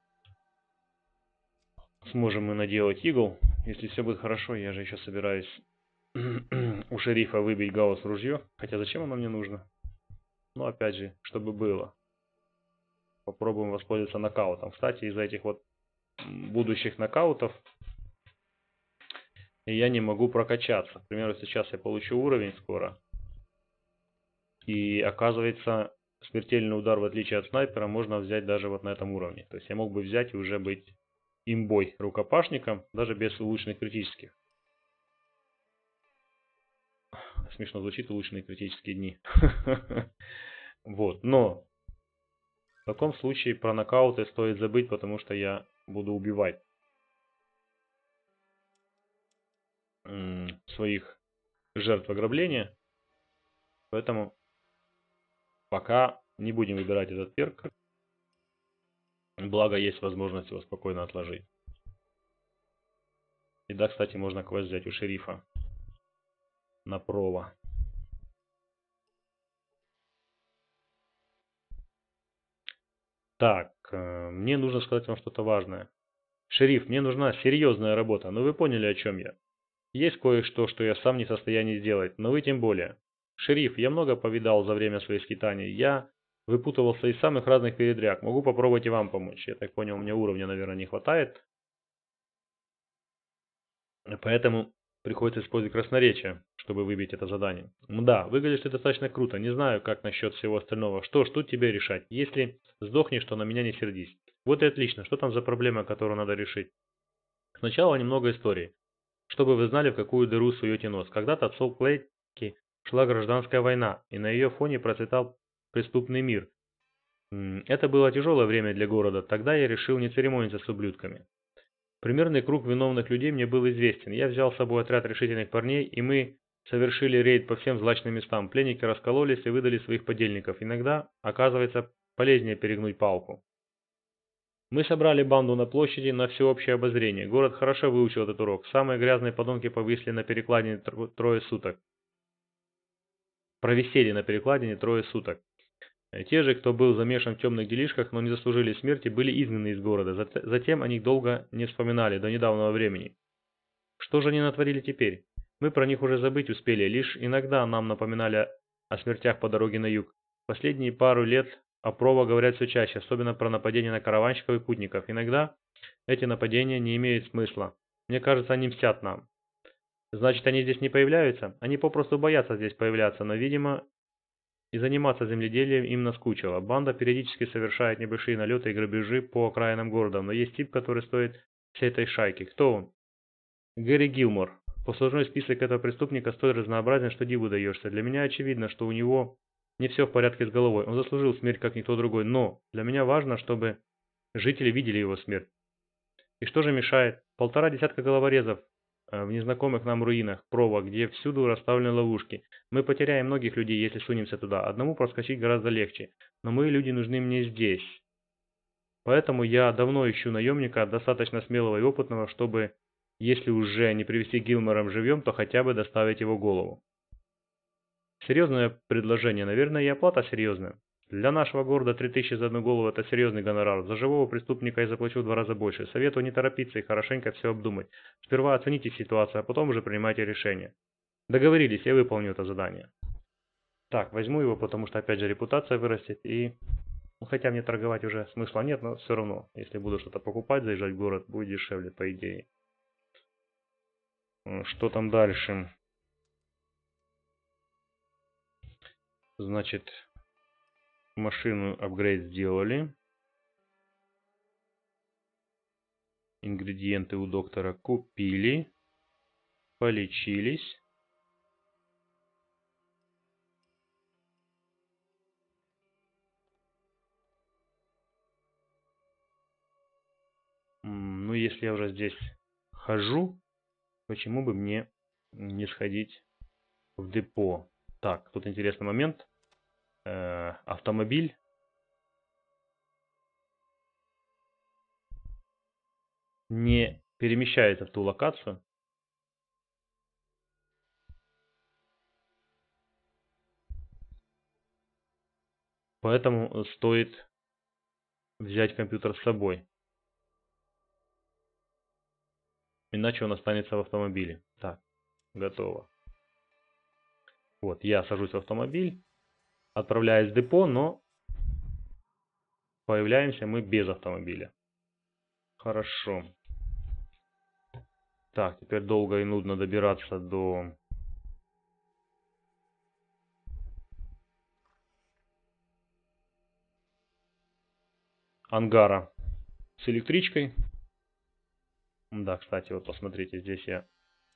Сможем мы наделать игл. Если все будет хорошо, я же еще собираюсь у шерифа выбить гаусс ружье. Хотя зачем оно мне нужно? Ну, опять же, чтобы было. Попробуем воспользоваться нокаутом. Кстати, из-за этих вот будущих нокаутов я не могу прокачаться. К примеру, сейчас я получу уровень скоро. И оказывается, смертельный удар, в отличие от снайпера, можно взять даже вот на этом уровне. То есть я мог бы взять и уже быть имбой рукопашником, даже без улучшенных критических. Смешно звучит, улучшенные критические дни. Вот, но в таком случае про нокауты стоит забыть, потому что я буду убивать своих жертв ограбления. Поэтому пока не будем выбирать этот перк. Благо есть возможность его спокойно отложить. И да, кстати, можно квест взять у шерифа на прово. Так, мне нужно сказать вам что-то важное. Шериф, мне нужна серьезная работа, но вы поняли, о чем я. Есть кое-что, что я сам не в состоянии сделать, но вы тем более. Шериф, я много повидал за время своих скитаний. Я выпутывался из самых разных передряг. Могу попробовать и вам помочь. Я так понял, у меня уровня, наверное, не хватает. Поэтому приходится использовать красноречие, чтобы выбить это задание. Да, выглядишь ты достаточно круто. Не знаю, как насчет всего остального. Что ж, тут тебе решать. Если сдохнешь, то на меня не сердись. Вот и отлично. Что там за проблема, которую надо решить? Сначала немного истории. Чтобы вы знали, в какую дыру суете нос. Когда-то в Солт-Лейке шла гражданская война, и на ее фоне процветал преступный мир. Это было тяжелое время для города. Тогда я решил не церемониться с ублюдками. Примерный круг виновных людей мне был известен. Я взял с собой отряд решительных парней, и мы совершили рейд по всем злачным местам. Пленники раскололись и выдали своих подельников. Иногда, оказывается, полезнее перегнуть палку. Мы собрали банду на площади на всеобщее обозрение. Город хорошо выучил этот урок. Самые грязные подонки повисли на перекладине трое суток. Провисели на перекладине трое суток. Те же, кто был замешан в темных делишках, но не заслужили смерти, были изгнаны из города. Затем о них долго не вспоминали, до недавнего времени. Что же они натворили теперь? Мы про них уже забыть успели, лишь иногда нам напоминали о смертях по дороге на юг. Последние пару лет о прово говорят все чаще, особенно про нападения на караванщиков и путников. Иногда эти нападения не имеют смысла. Мне кажется, они мстят нам. Значит, они здесь не появляются? Они попросту боятся здесь появляться, но, видимо, и заниматься земледелием им наскучило. Банда периодически совершает небольшие налеты и грабежи по окраинам города, но есть тип, который стоит всей этой шайки. Кто он? Гэри Гилмор. Послужной список этого преступника столь разнообразен, что диву даешься. Для меня очевидно, что у него не все в порядке с головой. Он заслужил смерть, как никто другой, но для меня важно, чтобы жители видели его смерть. И что же мешает? Полтора десятка головорезов в незнакомых нам руинах, прово, где всюду расставлены ловушки. Мы потеряем многих людей, если сунемся туда. Одному проскочить гораздо легче, но мои люди нужны мне здесь. Поэтому я давно ищу наемника, достаточно смелого и опытного, чтобы, если уже не привести Гилмора живьем, то хотя бы доставить его голову. Серьезное предложение, наверное, и оплата серьезная. Для нашего города три тысячи за одну голову – это серьезный гонорар. За живого преступника я заплачу в два раза больше. Советую не торопиться и хорошенько все обдумать. Сперва оцените ситуацию, а потом уже принимайте решение. Договорились, я выполню это задание. Так, возьму его, потому что опять же репутация вырастет и... Ну, хотя мне торговать уже смысла нет, но все равно, если буду что-то покупать, заезжать в город, будет дешевле, по идее. Что там дальше? Значит, машину апгрейд сделали. Ингредиенты у доктора купили. Полечились. Ну, если я уже здесь хожу, почему бы мне не сходить в депо. Так, тут интересный момент. Э, автомобиль не перемещается в ту локацию. Поэтому стоит взять компьютер с собой. Иначе он останется в автомобиле. Так, готово. Вот, я сажусь в автомобиль, отправляюсь в депо, но появляемся мы без автомобиля. Хорошо. Так, теперь долго и нудно добираться до ангара с электричкой. Да, кстати, вот посмотрите, здесь я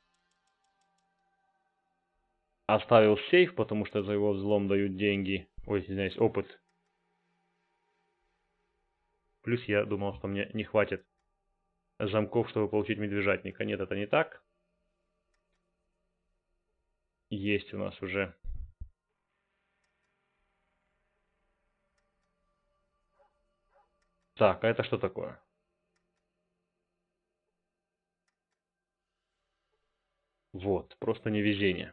оставил сейф, потому что за его взлом дают деньги. Ой, извиняюсь, опыт. Плюс я думал, что мне не хватит замков, чтобы получить медвежатника. Нет, это не так. Есть у нас уже Так, а это что такое? Вот, просто невезение.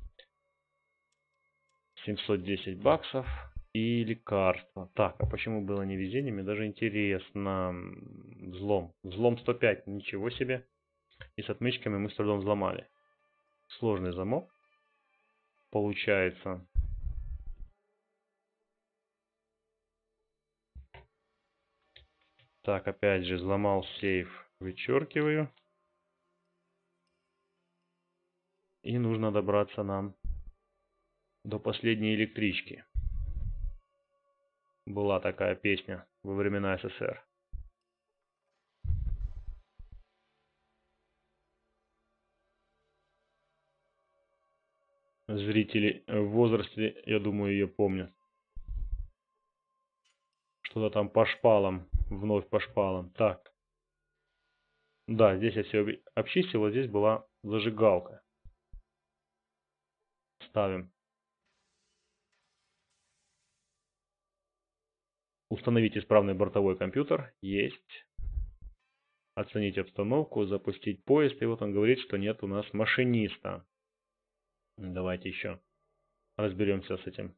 семьсот десять баксов и лекарства. Так, а почему было невезение? Мне даже интересно. Взлом. Взлом сто пять, ничего себе. И с отмычками мы с трудом взломали. Сложный замок. Получается. Так, опять же, взломал сейф. Вычеркиваю. И нужно добраться нам до последней электрички. Была такая песня во времена СССР. Зрители в возрасте, я думаю, ее помнят. Что-то там по шпалам, вновь по шпалам. Так. Да, здесь я все обчистил, а здесь была зажигалка. Ставим. Установить исправный бортовой компьютер. Есть. Оценить обстановку, запустить поезд. И вот он говорит, что нет у нас машиниста. Давайте еще разберемся с этим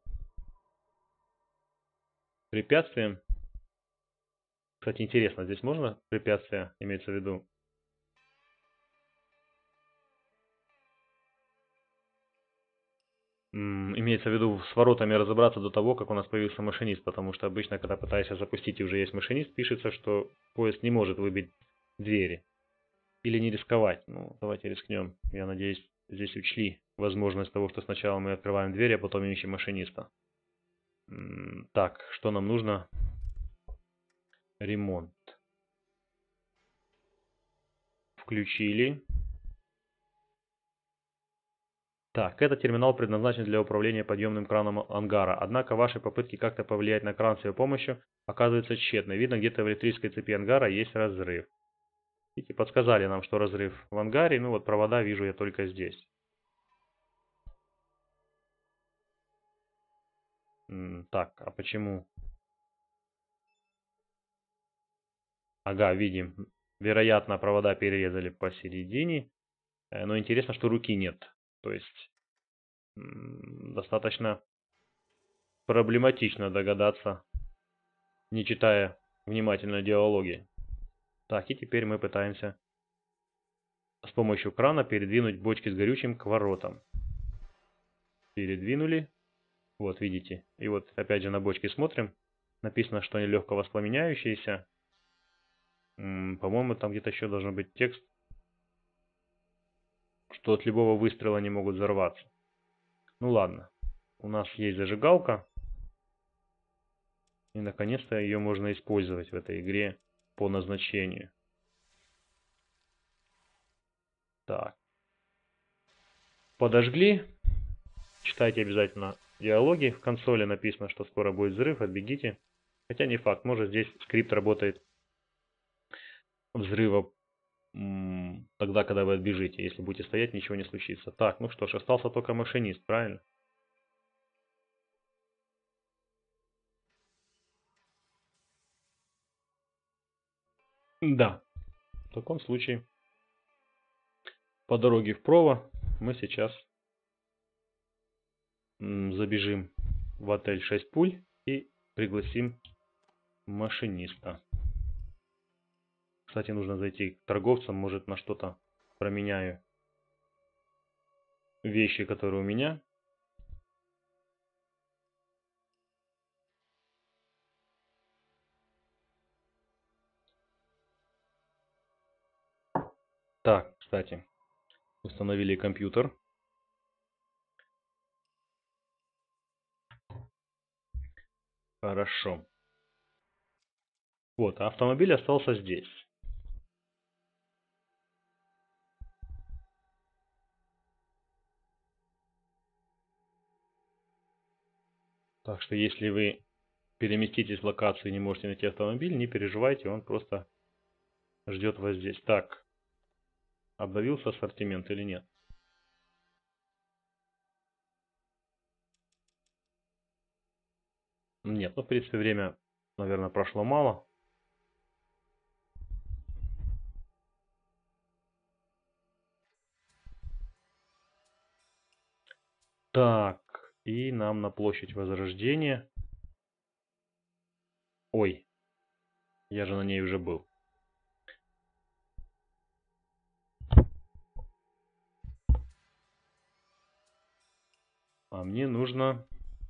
препятствием. Кстати, интересно, здесь можно препятствия, имеется в виду? Имеется в виду с воротами разобраться до того, как у нас появился машинист, потому что обычно, когда пытаешься запустить и уже есть машинист, пишется, что поезд не может выбить двери. Или не рисковать. Ну, давайте рискнем. Я надеюсь, здесь учли возможность того, что сначала мы открываем дверь, а потом ищем машиниста. Так, что нам нужно? Ремонт. Включили. Так, этот терминал предназначен для управления подъемным краном ангара. Однако ваши попытки как-то повлиять на кран с его помощью оказываются тщетны. Видно, где-то в электрической цепи ангара есть разрыв. Видите, подсказали нам, что разрыв в ангаре. Ну вот провода вижу я только здесь. Так, а почему? Ага, видим. Вероятно, провода перерезали посередине. Но интересно, что руки нет. То есть достаточно проблематично догадаться, не читая внимательно диалоги. Так, и теперь мы пытаемся с помощью крана передвинуть бочки с горючим к воротам. Передвинули. Вот, видите. И вот опять же на бочки смотрим. Написано, что они легко воспламеняющиеся. По-моему, там где-то еще должен быть текст, что от любого выстрела они могут взорваться. Ну ладно. У нас есть зажигалка. И наконец-то ее можно использовать в этой игре по назначению. Так. Подожгли. Читайте обязательно диалоги. В консоли написано, что скоро будет взрыв. Отбегите. Хотя не факт. Может здесь скрипт работает взрыва м, тогда, когда вы отбежите. Если будете стоять, ничего не случится. Так, ну что ж, остался только машинист, правильно? Да. В таком случае по дороге в Прово мы сейчас м, забежим в отель шесть пуль и пригласим машиниста. Кстати, нужно зайти к торговцам, может на что-то променяю вещи, которые у меня. Так, кстати, установили компьютер. Хорошо. Вот, а автомобиль остался здесь. Так что если вы переместитесь в локацию и не можете найти автомобиль, не переживайте, он просто ждет вас здесь. Так, обновился ассортимент или нет? Нет, ну в принципе время, наверное, прошло мало. Так, и нам на площадь Возрождения. Ой, я же на ней уже был. А мне нужно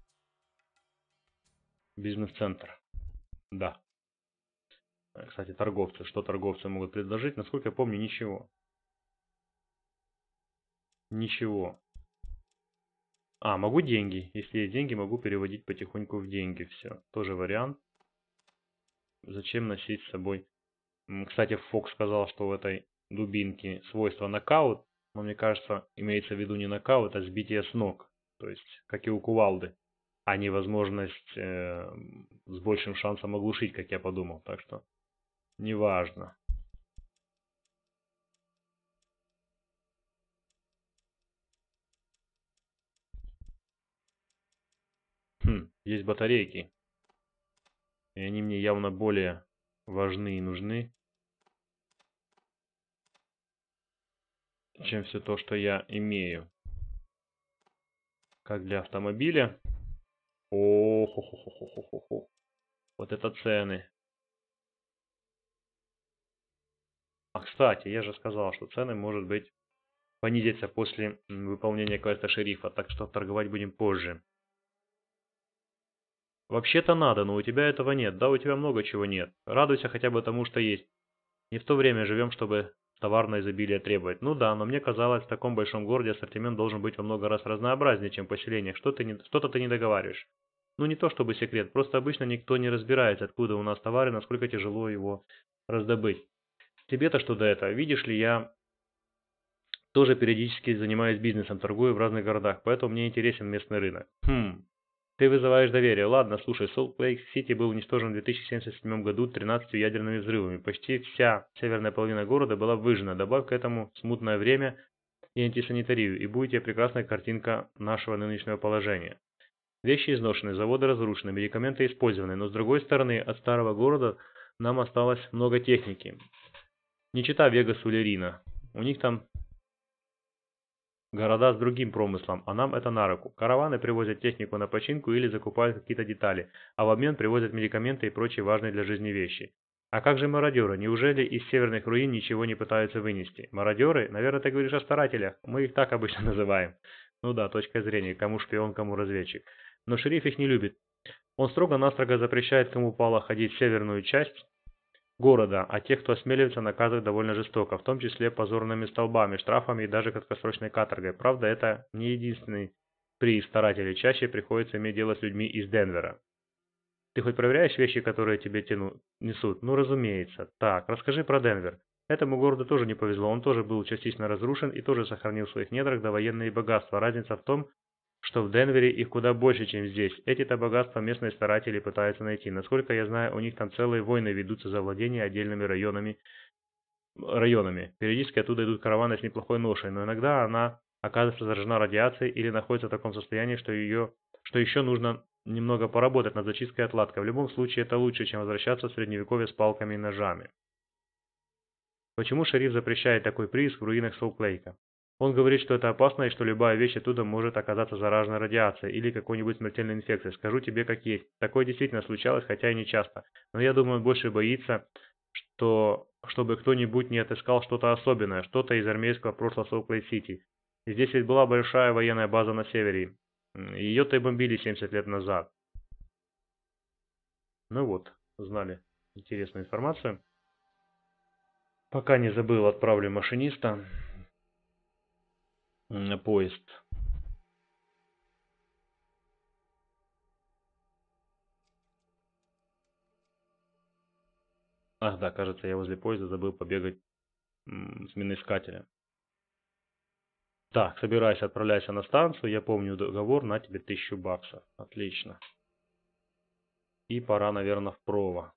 бизнес-центр. Да. Кстати, торговцы. Что торговцы могут предложить? Насколько я помню, ничего. Ничего. А, могу деньги. Если есть деньги, могу переводить потихоньку в деньги. Все. Тоже вариант. Зачем носить с собой? Кстати, Фокс сказал, что в этой дубинке свойство нокаут. Но мне кажется, имеется в виду не нокаут, а сбитие с ног. То есть, как и у кувалды. А не возможность э, с большим шансом оглушить, как я подумал. Так что, неважно. Хм, есть батарейки. И они мне явно более важны и нужны, чем все то, что я имею. Как для автомобиля. О, хо хо хо хо хо хо Вот это цены. А кстати, я же сказал, что цены, может быть, понизятся после выполнения квеста шерифа, так что торговать будем позже. Вообще-то надо, но у тебя этого нет. Да, у тебя много чего нет. Радуйся хотя бы тому, что есть. Не в то время живем, чтобы товарное изобилие требовать. Ну да, но мне казалось, в таком большом городе ассортимент должен быть во много раз разнообразнее, чем в поселениях. Что ты не, что-то ты не договариваешь. Ну не то чтобы секрет, просто обычно никто не разбирается, откуда у нас товар и насколько тяжело его раздобыть. Тебе-то что до этого? Видишь ли, я тоже периодически занимаюсь бизнесом, торгую в разных городах, поэтому мне интересен местный рынок. Хм, ты вызываешь доверие. Ладно, слушай, Солт-Лейк-Сити был уничтожен в две тысячи семьдесят седьмом году тринадцатью ядерными взрывами. Почти вся северная половина города была выжжена. Добавь к этому смутное время и антисанитарию, и будет тебе прекрасная картинка нашего нынешнего положения. Вещи изношены, заводы разрушены, медикаменты использованы, но с другой стороны, от старого города нам осталось много техники. Не чита Вегасу или Рино. У них там города с другим промыслом, а нам это на руку. Караваны привозят технику на починку или закупают какие-то детали, а в обмен привозят медикаменты и прочие важные для жизни вещи. А как же мародеры? Неужели из северных руин ничего не пытаются вынести? Мародеры? Наверное, ты говоришь о старателях. Мы их так обычно называем. Ну да, точка зрения, кому шпион, кому разведчик. Но шериф их не любит. Он строго-настрого запрещает кому попало ходить в северную часть города, а тех, кто осмеливается, наказывать довольно жестоко, в том числе позорными столбами, штрафами и даже краткосрочной каторгой. Правда, это не единственный приз старателей, чаще приходится иметь дело с людьми из Денвера. Ты хоть проверяешь вещи, которые тебе тяну, несут? Ну, разумеется. Так, расскажи про Денвер. Этому городу тоже не повезло, он тоже был частично разрушен и тоже сохранил в своих недрах довоенные богатства. Разница в том, что в Денвере их куда больше, чем здесь. Эти-то богатства местные старатели пытаются найти. Насколько я знаю, у них там целые войны ведутся за владение отдельными районами районами. Периодически оттуда идут караваны с неплохой ношей, но иногда она оказывается заражена радиацией или находится в таком состоянии, что ее, что еще нужно немного поработать над зачисткой и отладкой. В любом случае это лучше, чем возвращаться в средневековье с палками и ножами. Почему шериф запрещает такой прииск в руинах Солт-Лейка? Он говорит, что это опасно и что любая вещь оттуда может оказаться зараженной радиацией или какой-нибудь смертельной инфекцией. Скажу тебе как есть. Такое действительно случалось, хотя и не часто. Но я думаю, он больше боится, что чтобы кто-нибудь не отыскал что-то особенное, что-то из армейского прошлого Солт-Лейк-Сити. И здесь ведь была большая военная база на севере. Ее-то и бомбили семьдесят лет назад. Ну вот, знали интересную информацию. Пока не забыл, отправлю машиниста на поезд. Ах да, кажется, я возле поезда забыл побегать м, с миноискателем. Так, собирайся, отправляйся на станцию. Я помню договор, на тебе тысячу баксов. Отлично. И пора, наверное, в Прово.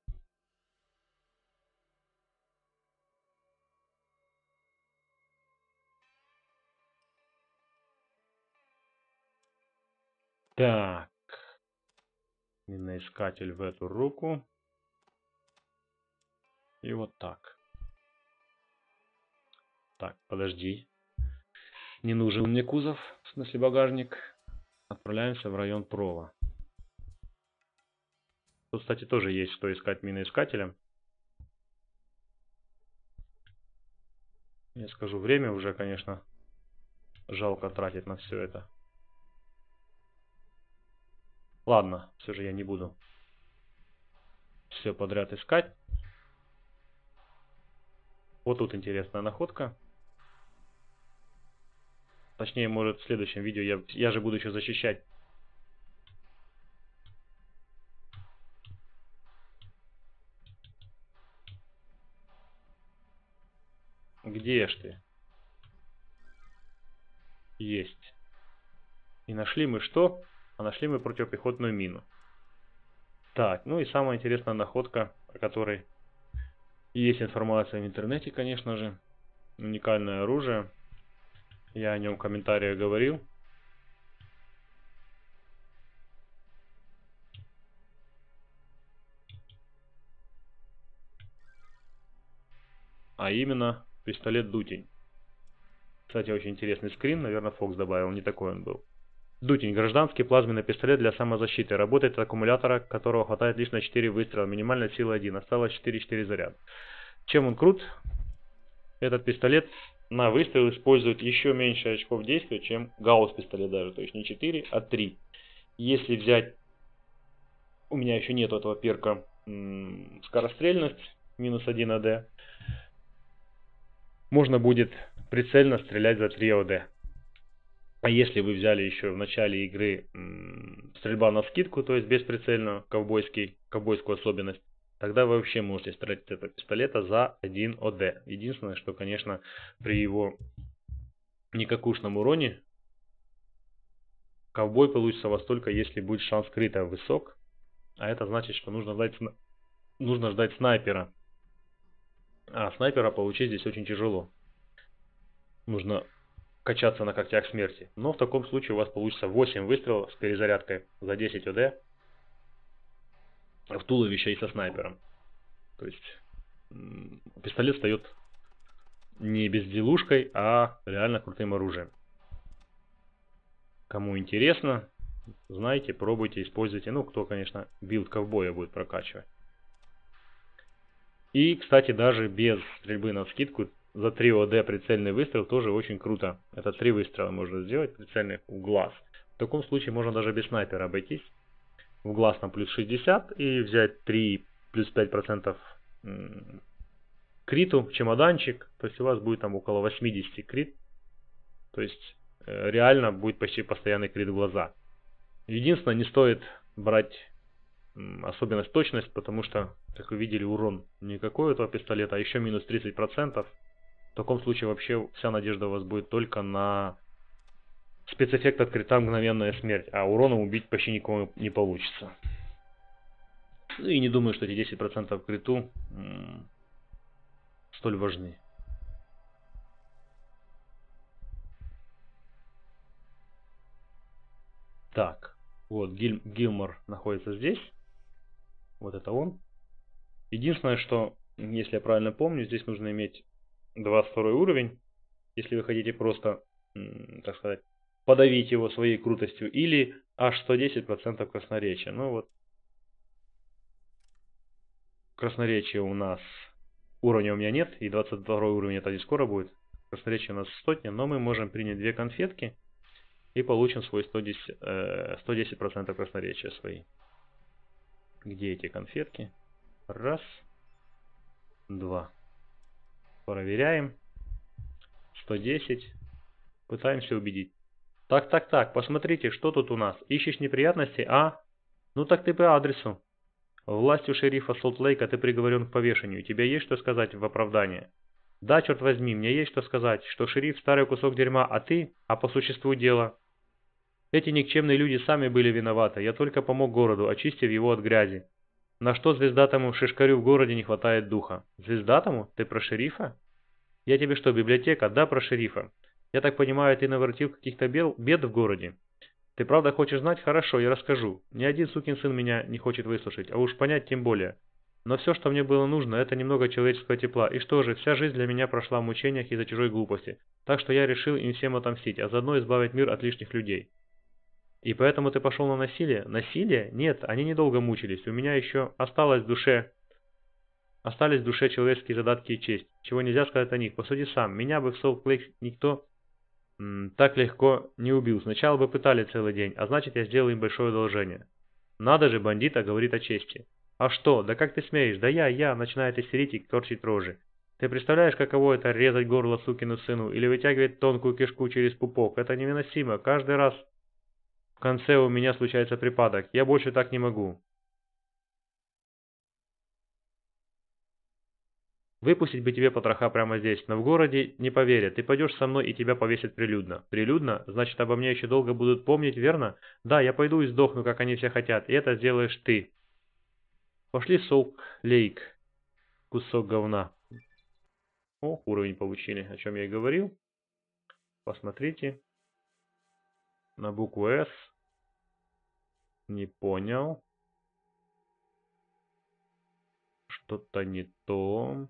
Так. Миноискатель в эту руку. И вот так. Так, подожди. Не нужен мне кузов, в смысле багажник. Отправляемся в район Прово. Тут, кстати, тоже есть что искать миноискателем. Я скажу, время уже, конечно, жалко тратить на все это. Ладно, все же я не буду все подряд искать. Вот тут интересная находка. Точнее, может, в следующем видео я, я же буду еще защищать. Где ж ты? Есть. И нашли мы что? А нашли мы противопехотную мину. Так, ну и самая интересная находка, о которой есть информация в интернете, конечно же. Уникальное оружие. Я о нем в комментариях говорил. А именно пистолет Дутень. Кстати, очень интересный скрин, наверное, Фокс добавил, не такой он был. Дутень. Гражданский плазменный пистолет для самозащиты. Работает от аккумулятора, которого хватает лишь на четыре выстрела. Минимальная сила один. Осталось четыре-четыре заряда. Чем он крут? Этот пистолет на выстрел использует еще меньше очков действия, чем гаусс пистолет даже. То есть не четыре, а три. Если взять... У меня еще нет этого перка м- скорострельность. минус один А Д. Можно будет прицельно стрелять за три А Д. А если вы взяли еще в начале игры м, стрельба на скидку, то есть бесприцельную, ковбойский, ковбойскую особенность, тогда вы вообще можете стрелять с этого пистолета за один О Д. Единственное, что, конечно, при его никакушном уроне ковбой получится у вас только если будет шанс крита высок. А это значит, что нужно ждать, нужно ждать снайпера. А снайпера получить здесь очень тяжело. Нужно качаться на когтях смерти. Но в таком случае у вас получится восемь выстрелов с перезарядкой за десять О Д в туловище и со снайпером. То есть пистолет встает не безделушкой, а реально крутым оружием. Кому интересно, знайте, пробуйте, используйте. Ну, кто, конечно, билд ковбоя будет прокачивать. И, кстати, даже без стрельбы на вскидку за три О Д прицельный выстрел тоже очень круто. Это три выстрела можно сделать прицельных в глаз. В таком случае можно даже без снайпера обойтись. В глаз там плюс шестьдесят и взять три плюс пять процентов криту, чемоданчик. То есть у вас будет там около восемьдесят крит. То есть э, реально будет почти постоянный крит в глаза. Единственное, не стоит брать м, особенность точность, потому что, как вы видели, урон никакой у этого пистолета, а еще минус тридцать процентов. В таком случае вообще вся надежда у вас будет только на спецэффект от крита мгновенная смерть, а уроном убить почти никого не получится. Ну и не думаю, что эти десять процентов криту м, столь важны. Так, вот Гиль, Гилмор находится здесь. Вот это он. Единственное, что, если я правильно помню, здесь нужно иметь двадцать второй уровень, если вы хотите просто, так сказать, подавить его своей крутостью, или аж сто десять процентов красноречия. Ну вот, красноречие у нас, уровня у меня нет, и двадцать второй уровень это не скоро будет. Красноречие у нас сотня, но мы можем принять две конфетки и получим свой сто десять процентов красноречия свои. Где эти конфетки? Раз, два. Проверяем. сто десять. Пытаемся убедить. Так, так, так, посмотрите, что тут у нас. Ищешь неприятности, а? Ну так ты по адресу. Властью шерифа Солт-Лейка ты приговорен к повешению. Тебе есть что сказать в оправдание? Да, черт возьми, мне есть что сказать, что шериф старый кусок дерьма, а ты, а по существу дела. Эти никчемные люди сами были виноваты, я только помог городу, очистив его от грязи. На что звездатому шишкарю в городе не хватает духа? Звездатому? Ты про шерифа? Я тебе что, библиотека? Да, про шерифа. Я так понимаю, ты наворотил каких-то бед в городе? Ты правда хочешь знать? Хорошо, я расскажу. Ни один сукин сын меня не хочет выслушать, а уж понять тем более. Но все, что мне было нужно, это немного человеческого тепла. И что же, вся жизнь для меня прошла в мучениях из-за чужой глупости. Так что я решил им всем отомстить, а заодно избавить мир от лишних людей. И поэтому ты пошел на насилие? Насилие? Нет, они недолго мучились. У меня еще осталось в душе... Остались в душе человеческие задатки и честь. Чего нельзя сказать о них. Посуди сам. Меня бы в Солт-Лейк никто м, так легко не убил. Сначала бы пытали целый день, а значит я сделал им большое одолжение. Надо же, бандита говорит о чести. А что? Да как ты смеешь? Да я, я, начинает истерить и торчить рожи. Ты представляешь, каково это резать горло сукину сыну или вытягивать тонкую кишку через пупок? Это невыносимо. Каждый раз в конце у меня случается припадок. Я больше так не могу. Выпустить бы тебе потроха прямо здесь, но в городе не поверят. Ты пойдешь со мной и тебя повесят прилюдно. Прилюдно? Значит, обо мне еще долго будут помнить, верно? Да, я пойду и сдохну, как они все хотят, и это сделаешь ты. Пошли в Солт-Лейк, кусок говна. О, уровень получили, о чем я и говорил. Посмотрите. На букву С. Не понял. Что-то не то.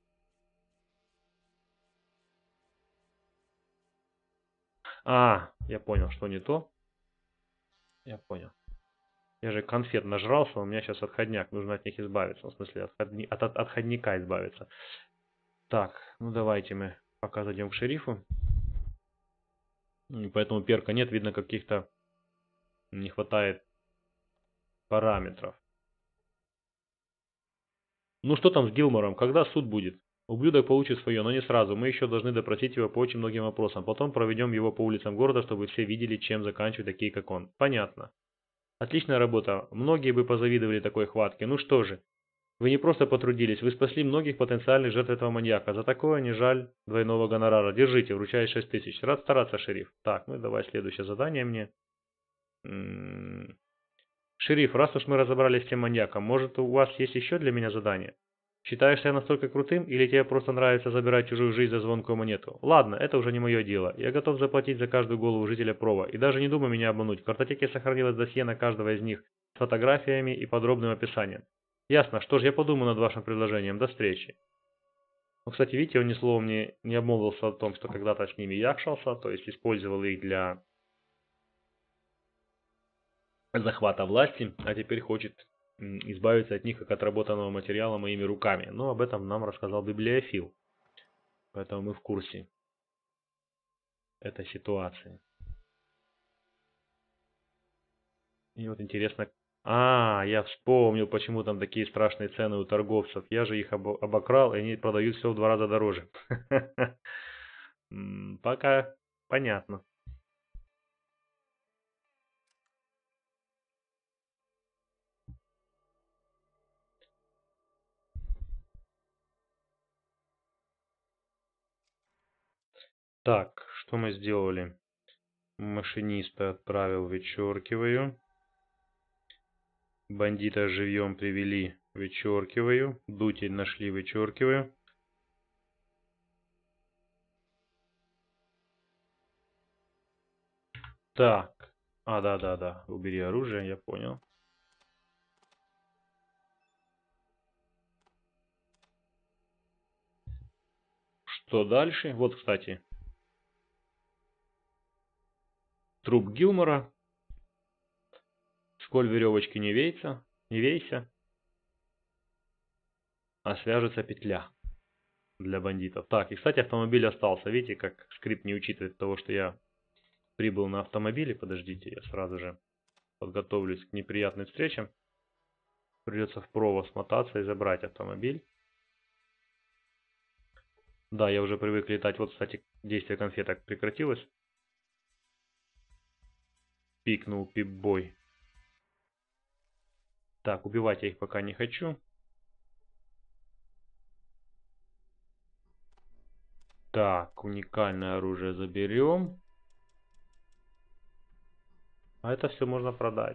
А, я понял, что не то. Я понял. Я же конфет нажрался, у меня сейчас отходняк, нужно от них избавиться. В смысле, отходни... от, от отходника избавиться. Так, ну давайте мы пока зайдем к шерифу. Поэтому перка нет, видно, каких-то не хватает параметров. Ну что там с Гилмором? Когда суд будет? Ублюдок получит свое, но не сразу. Мы еще должны допросить его по очень многим вопросам. Потом проведем его по улицам города, чтобы все видели, чем заканчивают такие, как он. Понятно. Отличная работа. Многие бы позавидовали такой хватке. Ну что же. Вы не просто потрудились, вы спасли многих потенциальных жертв этого маньяка. За такое не жаль двойного гонорара. Держите, вручаю шесть тысяч. Рад стараться, шериф. Так, ну давай следующее задание мне. М-м-м. Шериф, раз уж мы разобрались с тем маньяком, может у вас есть еще для меня задание? Считаешь себя настолько крутым, или тебе просто нравится забирать чужую жизнь за звонкую монету? Ладно, это уже не мое дело. Я готов заплатить за каждую голову жителя Прова. И даже не думай меня обмануть. В картотеке сохранилось досье на каждого из них с фотографиями и подробным описанием. Ясно, что ж, я подумаю над вашим предложением. До встречи. Ну, кстати, видите, он ни словом не, не обмолвился о том, что когда-то с ними якшался, то есть использовал их для захвата власти, а теперь хочет избавиться от них как отработанного материала моими руками. Но об этом нам рассказал библиофил. Поэтому мы в курсе этой ситуации. И вот интересно... А, я вспомнил, почему там такие страшные цены у торговцев. Я же их обокрал, и они продают все в два раза дороже. Пока понятно. Так, что мы сделали? Машиниста отправил, вычеркиваю. Бандита живьем привели, вычеркиваю. Дутель нашли, вычеркиваю. Так. А, да, да, да. Убери оружие, я понял. Что дальше? Вот, кстати, труп Гилмора. Сколь веревочки не вейся, не вейся, а свяжется петля для бандитов. Так, и, кстати, автомобиль остался. Видите, как скрипт не учитывает того, что я прибыл на автомобиле. Подождите, я сразу же подготовлюсь к неприятным встречам. Придется в прово смотаться и забрать автомобиль. Да, я уже привык летать. Вот, кстати, действие конфеток прекратилось. Пикнул пип-бой. Так, убивать я их пока не хочу. Так, уникальное оружие заберем. А это все можно продать.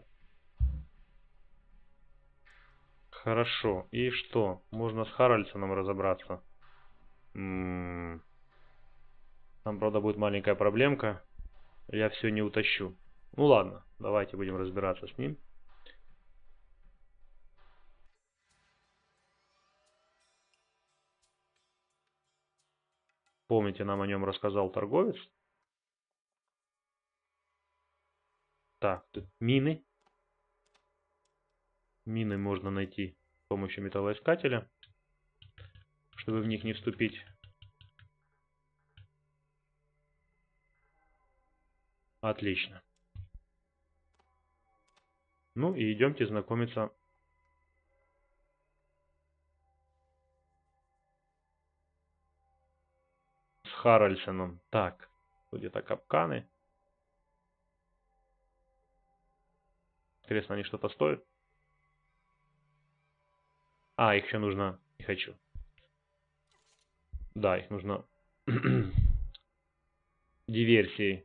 Хорошо. И что? Можно с Харальдсоном разобраться. М-м-м. Там, правда, будет маленькая проблемка. Я все не утащу. Ну ладно, давайте будем разбираться с ним. Помните, нам о нем рассказал торговец? Так, тут мины. Мины можно найти с помощью металлоискателя, чтобы в них не вступить. Отлично. Ну и идемте знакомиться с Харальдсоном. Так, тут где-то капканы. Интересно, они что-то стоят? А, их еще нужно... Не хочу. Да, их нужно... диверсии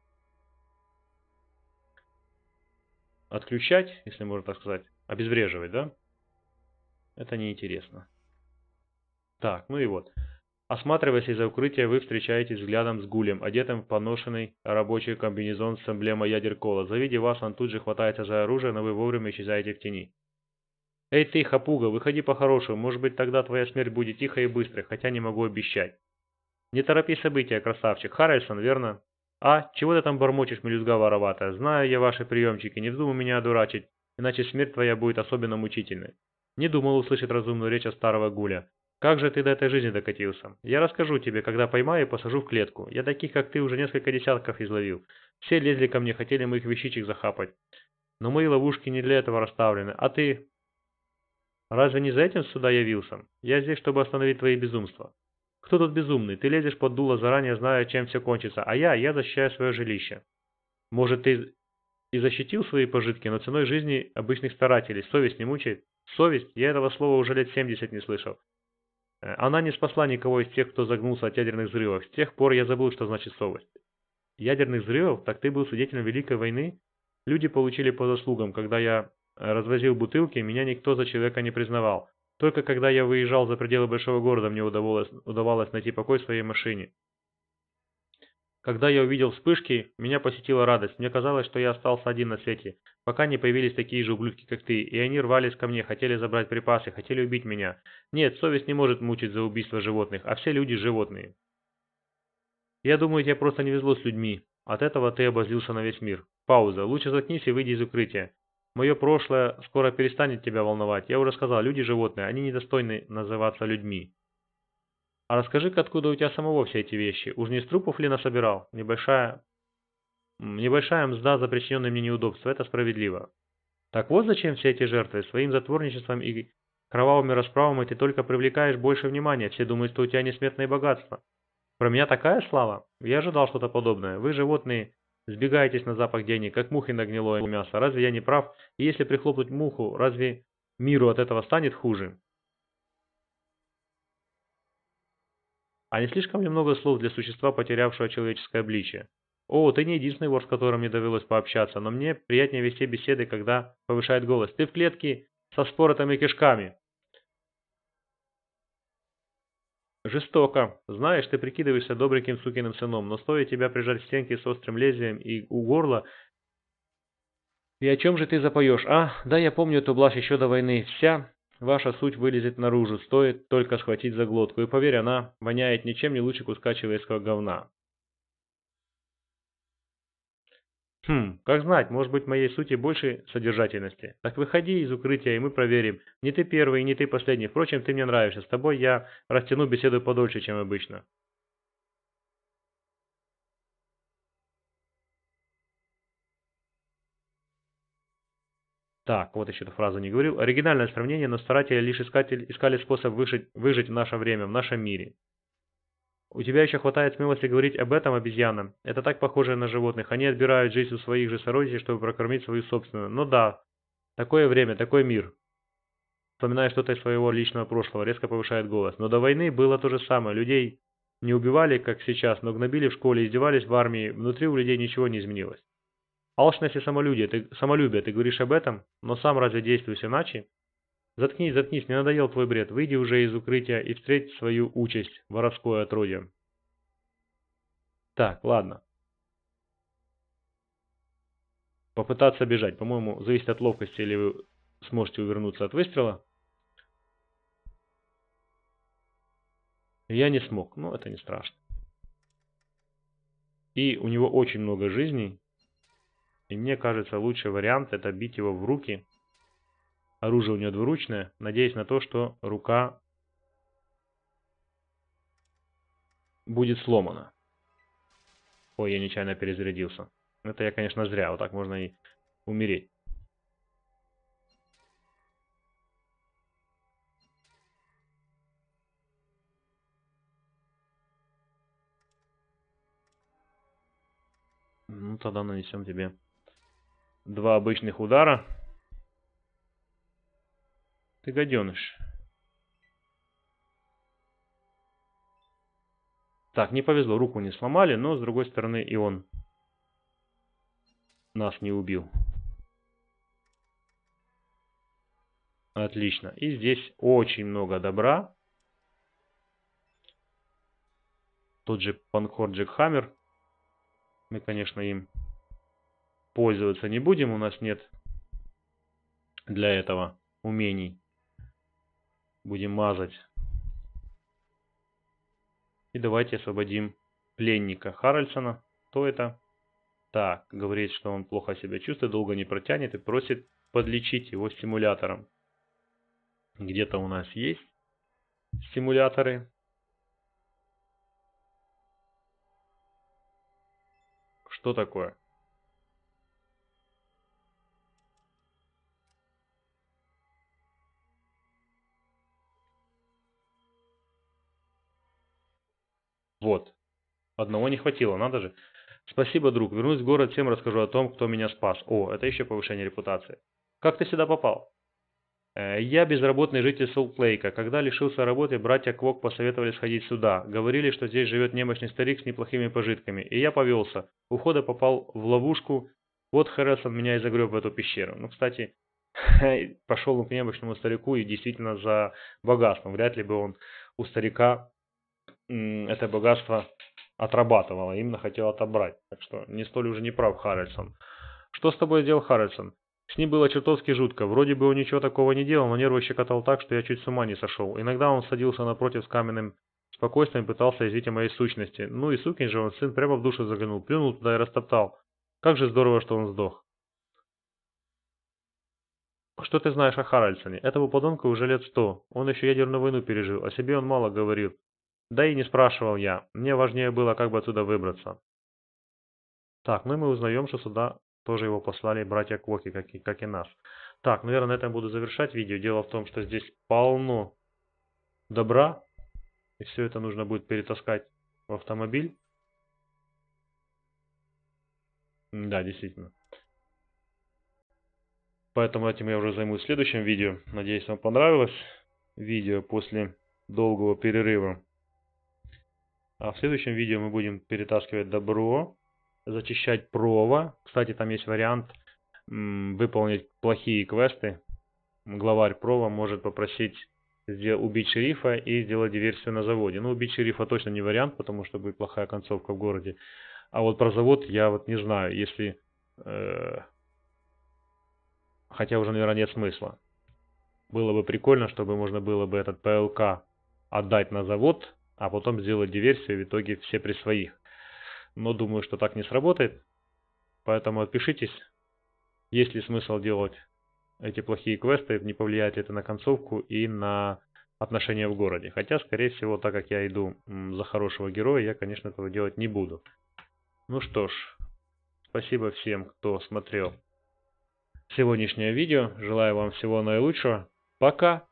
отключать, если можно так сказать. Обезвреживать, да? Это неинтересно. Так, ну и вот. Осматриваясь из-за укрытия, вы встречаетесь взглядом с гулем, одетым в поношенный рабочий комбинезон с эмблемой ядеркола. Завидев вас, он тут же хватается за оружие, но вы вовремя исчезаете в тени. «Эй ты, хапуга, выходи по-хорошему, может быть тогда твоя смерть будет тихой и быстрой, хотя не могу обещать». «Не торопи события, красавчик. Харрельсон, верно?» «А, чего ты там бормочешь, мелюзга вороватая? Знаю я ваши приемчики, не вздумай меня одурачить, иначе смерть твоя будет особенно мучительной». Не думал услышать разумную речь от старого гуля. «Как же ты до этой жизни докатился? Я расскажу тебе, когда поймаю и посажу в клетку. Я таких, как ты, уже несколько десятков изловил. Все лезли ко мне, хотели моих вещичек захапать. Но мои ловушки не для этого расставлены. А ты... Разве не за этим сюда явился? Я здесь, чтобы остановить твои безумства». «Кто тут безумный? Ты лезешь под дуло, заранее зная, чем все кончится, а я, я защищаю свое жилище. Может, ты и защитил свои пожитки, но ценой жизни обычных старателей. Совесть не мучает?» «Совесть? Я этого слова уже лет семьдесят не слышал. Э, Она не спасла никого из тех, кто загнулся от ядерных взрывов. С тех пор я забыл, что значит совесть». «Ядерных взрывов? Так ты был свидетелем Великой войны?» «Люди получили по заслугам. Когда я э, развозил бутылки, меня никто за человека не признавал. Только когда я выезжал за пределы большого города, мне удавалось, удавалось найти покой в своей машине. Когда я увидел вспышки, меня посетила радость. Мне казалось, что я остался один на свете, пока не появились такие же ублюдки, как ты, и они рвались ко мне, хотели забрать припасы, хотели убить меня. Нет, совесть не может мучить за убийство животных, а все люди животные. Я думаю, тебе просто не везло с людьми. От этого ты обозлился на весь мир. Пауза. Лучше заткнись и выйди из укрытия. Мое прошлое скоро перестанет тебя волновать. Я уже сказал, люди животные, они недостойны называться людьми. А расскажи-ка, откуда у тебя самого все эти вещи? Уж не из трупов ли насобирал? Небольшая, м, небольшая мзда за причиненные мне неудобства. Это справедливо. Так вот зачем все эти жертвы. Своим затворничеством и кровавыми расправами ты только привлекаешь больше внимания. Все думают, что у тебя несметное богатство. Про меня такая слава? Я ожидал что-то подобное. Вы, животные, сбегаетесь на запах денег, как мухи на гнилое мясо. Разве я не прав? И если прихлопнуть муху, разве миру от этого станет хуже? А не слишком ли много слов для существа, потерявшего человеческое обличие? О, ты не единственный вор, с которым мне довелось пообщаться, но мне приятнее вести беседы, когда повышает голос. Ты в клетке со споротыми кишками. Жестоко. Знаешь, ты прикидываешься добреньким сукиным сыном, но стоит тебя прижать к стенке с острым лезвием и у горла, И о чем же ты запоешь, а? Да, я помню эту блажь еще до войны. Вся ваша суть вылезет наружу, стоит только схватить за глотку. И поверь, она воняет ничем не лучше куска человеческого говна. Хм, как знать, может быть, в моей сути больше содержательности. Так выходи из укрытия, и мы проверим. Не ты первый, не ты последний. Впрочем, ты мне нравишься. С тобой я растяну беседу подольше, чем обычно. Так, вот еще эту фразу не говорил. Оригинальное сравнение, но старатели лишь искатель, искали способ выжить, выжить в наше время, в нашем мире. У тебя еще хватает смелости говорить об этом обезьянам. Это так похоже на животных. Они отбирают жизнь у своих же сородичей, чтобы прокормить свою собственную. Ну да, такое время, такой мир. Вспоминая что-то из своего личного прошлого, резко повышает голос. Но до войны было то же самое. Людей не убивали, как сейчас, но гнобили в школе, издевались в армии. Внутри у людей ничего не изменилось. Алчность и самолюбие. Ты, самолюбие, ты говоришь об этом, но сам разве действуешь иначе? Заткнись, заткнись, мне надоел твой бред. Выйди уже из укрытия и встреть свою участь, воровское отродье. Так, ладно. Попытаться бежать. По-моему, зависит от ловкости, или вы сможете увернуться от выстрела. Я не смог, но это не страшно. И у него очень много жизней. И мне кажется, лучший вариант это бить его в руки. Оружие у него двуручное, надеясь на то, что рука будет сломана. Ой, я нечаянно перезарядился. Это я, конечно, зря. Вот так можно и умереть. Ну, тогда нанесем тебе два обычных удара. Ты гаденыш. Так, не повезло, руку не сломали, но с другой стороны и он нас не убил. Отлично. И здесь очень много добра. Тот же Панкор Джекхаммер. Мы, конечно, им пользоваться не будем. У нас нет для этого умений. Будем мазать. И давайте освободим пленника Харальдсона. Кто это? Так, говорит, что он плохо себя чувствует, долго не протянет и просит подлечить его стимулятором. Где-то у нас есть стимуляторы. Что такое? Вот. Одного не хватило, надо же. Спасибо, друг. Вернусь в город, всем расскажу о том, кто меня спас. О, это еще повышение репутации. Как ты сюда попал? Я безработный житель Солт-Лейка. Когда лишился работы, братья Квок посоветовали сходить сюда. Говорили, что здесь живет немощный старик с неплохими пожитками. И я повелся. У входа попал в ловушку. Вот Харрельсон меня и загреб в эту пещеру. Ну, кстати, пошел он к немощному старику и действительно за богатством. Вряд ли бы он у старика это богатство отрабатывал, а именно хотел отобрать. Так что не столь уже не прав Харрельсон. Что с тобой сделал Харрельсон? С ним было чертовски жутко. Вроде бы он ничего такого не делал, но нервы щекотал так, что я чуть с ума не сошел. Иногда он садился напротив с каменным спокойствием и пытался извить о моей сущности. Ну и сукин же он сын прямо в душу заглянул, плюнул туда и растоптал. Как же здорово, что он сдох. Что ты знаешь о Харрельсоне? Этому подонку уже лет сто. Он еще ядерную войну пережил, о себе он мало говорил. Да и не спрашивал я. Мне важнее было, как бы отсюда выбраться. Так, ну и мы узнаем, что сюда тоже его послали братья Квоки, как и, как и нас. Так, наверное, на этом буду завершать видео. Дело в том, что здесь полно добра. И все это нужно будет перетаскать в автомобиль. Да, действительно. Поэтому этим я уже займусь в следующем видео. Надеюсь, вам понравилось видео после долгого перерыва. А в следующем видео мы будем перетаскивать добро, зачищать прово. Кстати, там есть вариант выполнить плохие квесты. Главарь прово может попросить убить шерифа и сделать диверсию на заводе. Ну, убить шерифа точно не вариант, потому что будет плохая концовка в городе. А вот про завод я вот не знаю. Если э, Хотя уже, наверное, нет смысла. Было бы прикольно, чтобы можно было бы этот ПЛК отдать на завод, а потом сделать диверсию, в итоге все при своих. Но думаю, что так не сработает. Поэтому отпишитесь, есть ли смысл делать эти плохие квесты, не повлияет ли это на концовку и на отношения в городе. Хотя, скорее всего, так как я иду за хорошего героя, я, конечно, этого делать не буду. Ну что ж, спасибо всем, кто смотрел сегодняшнее видео. Желаю вам всего наилучшего. Пока!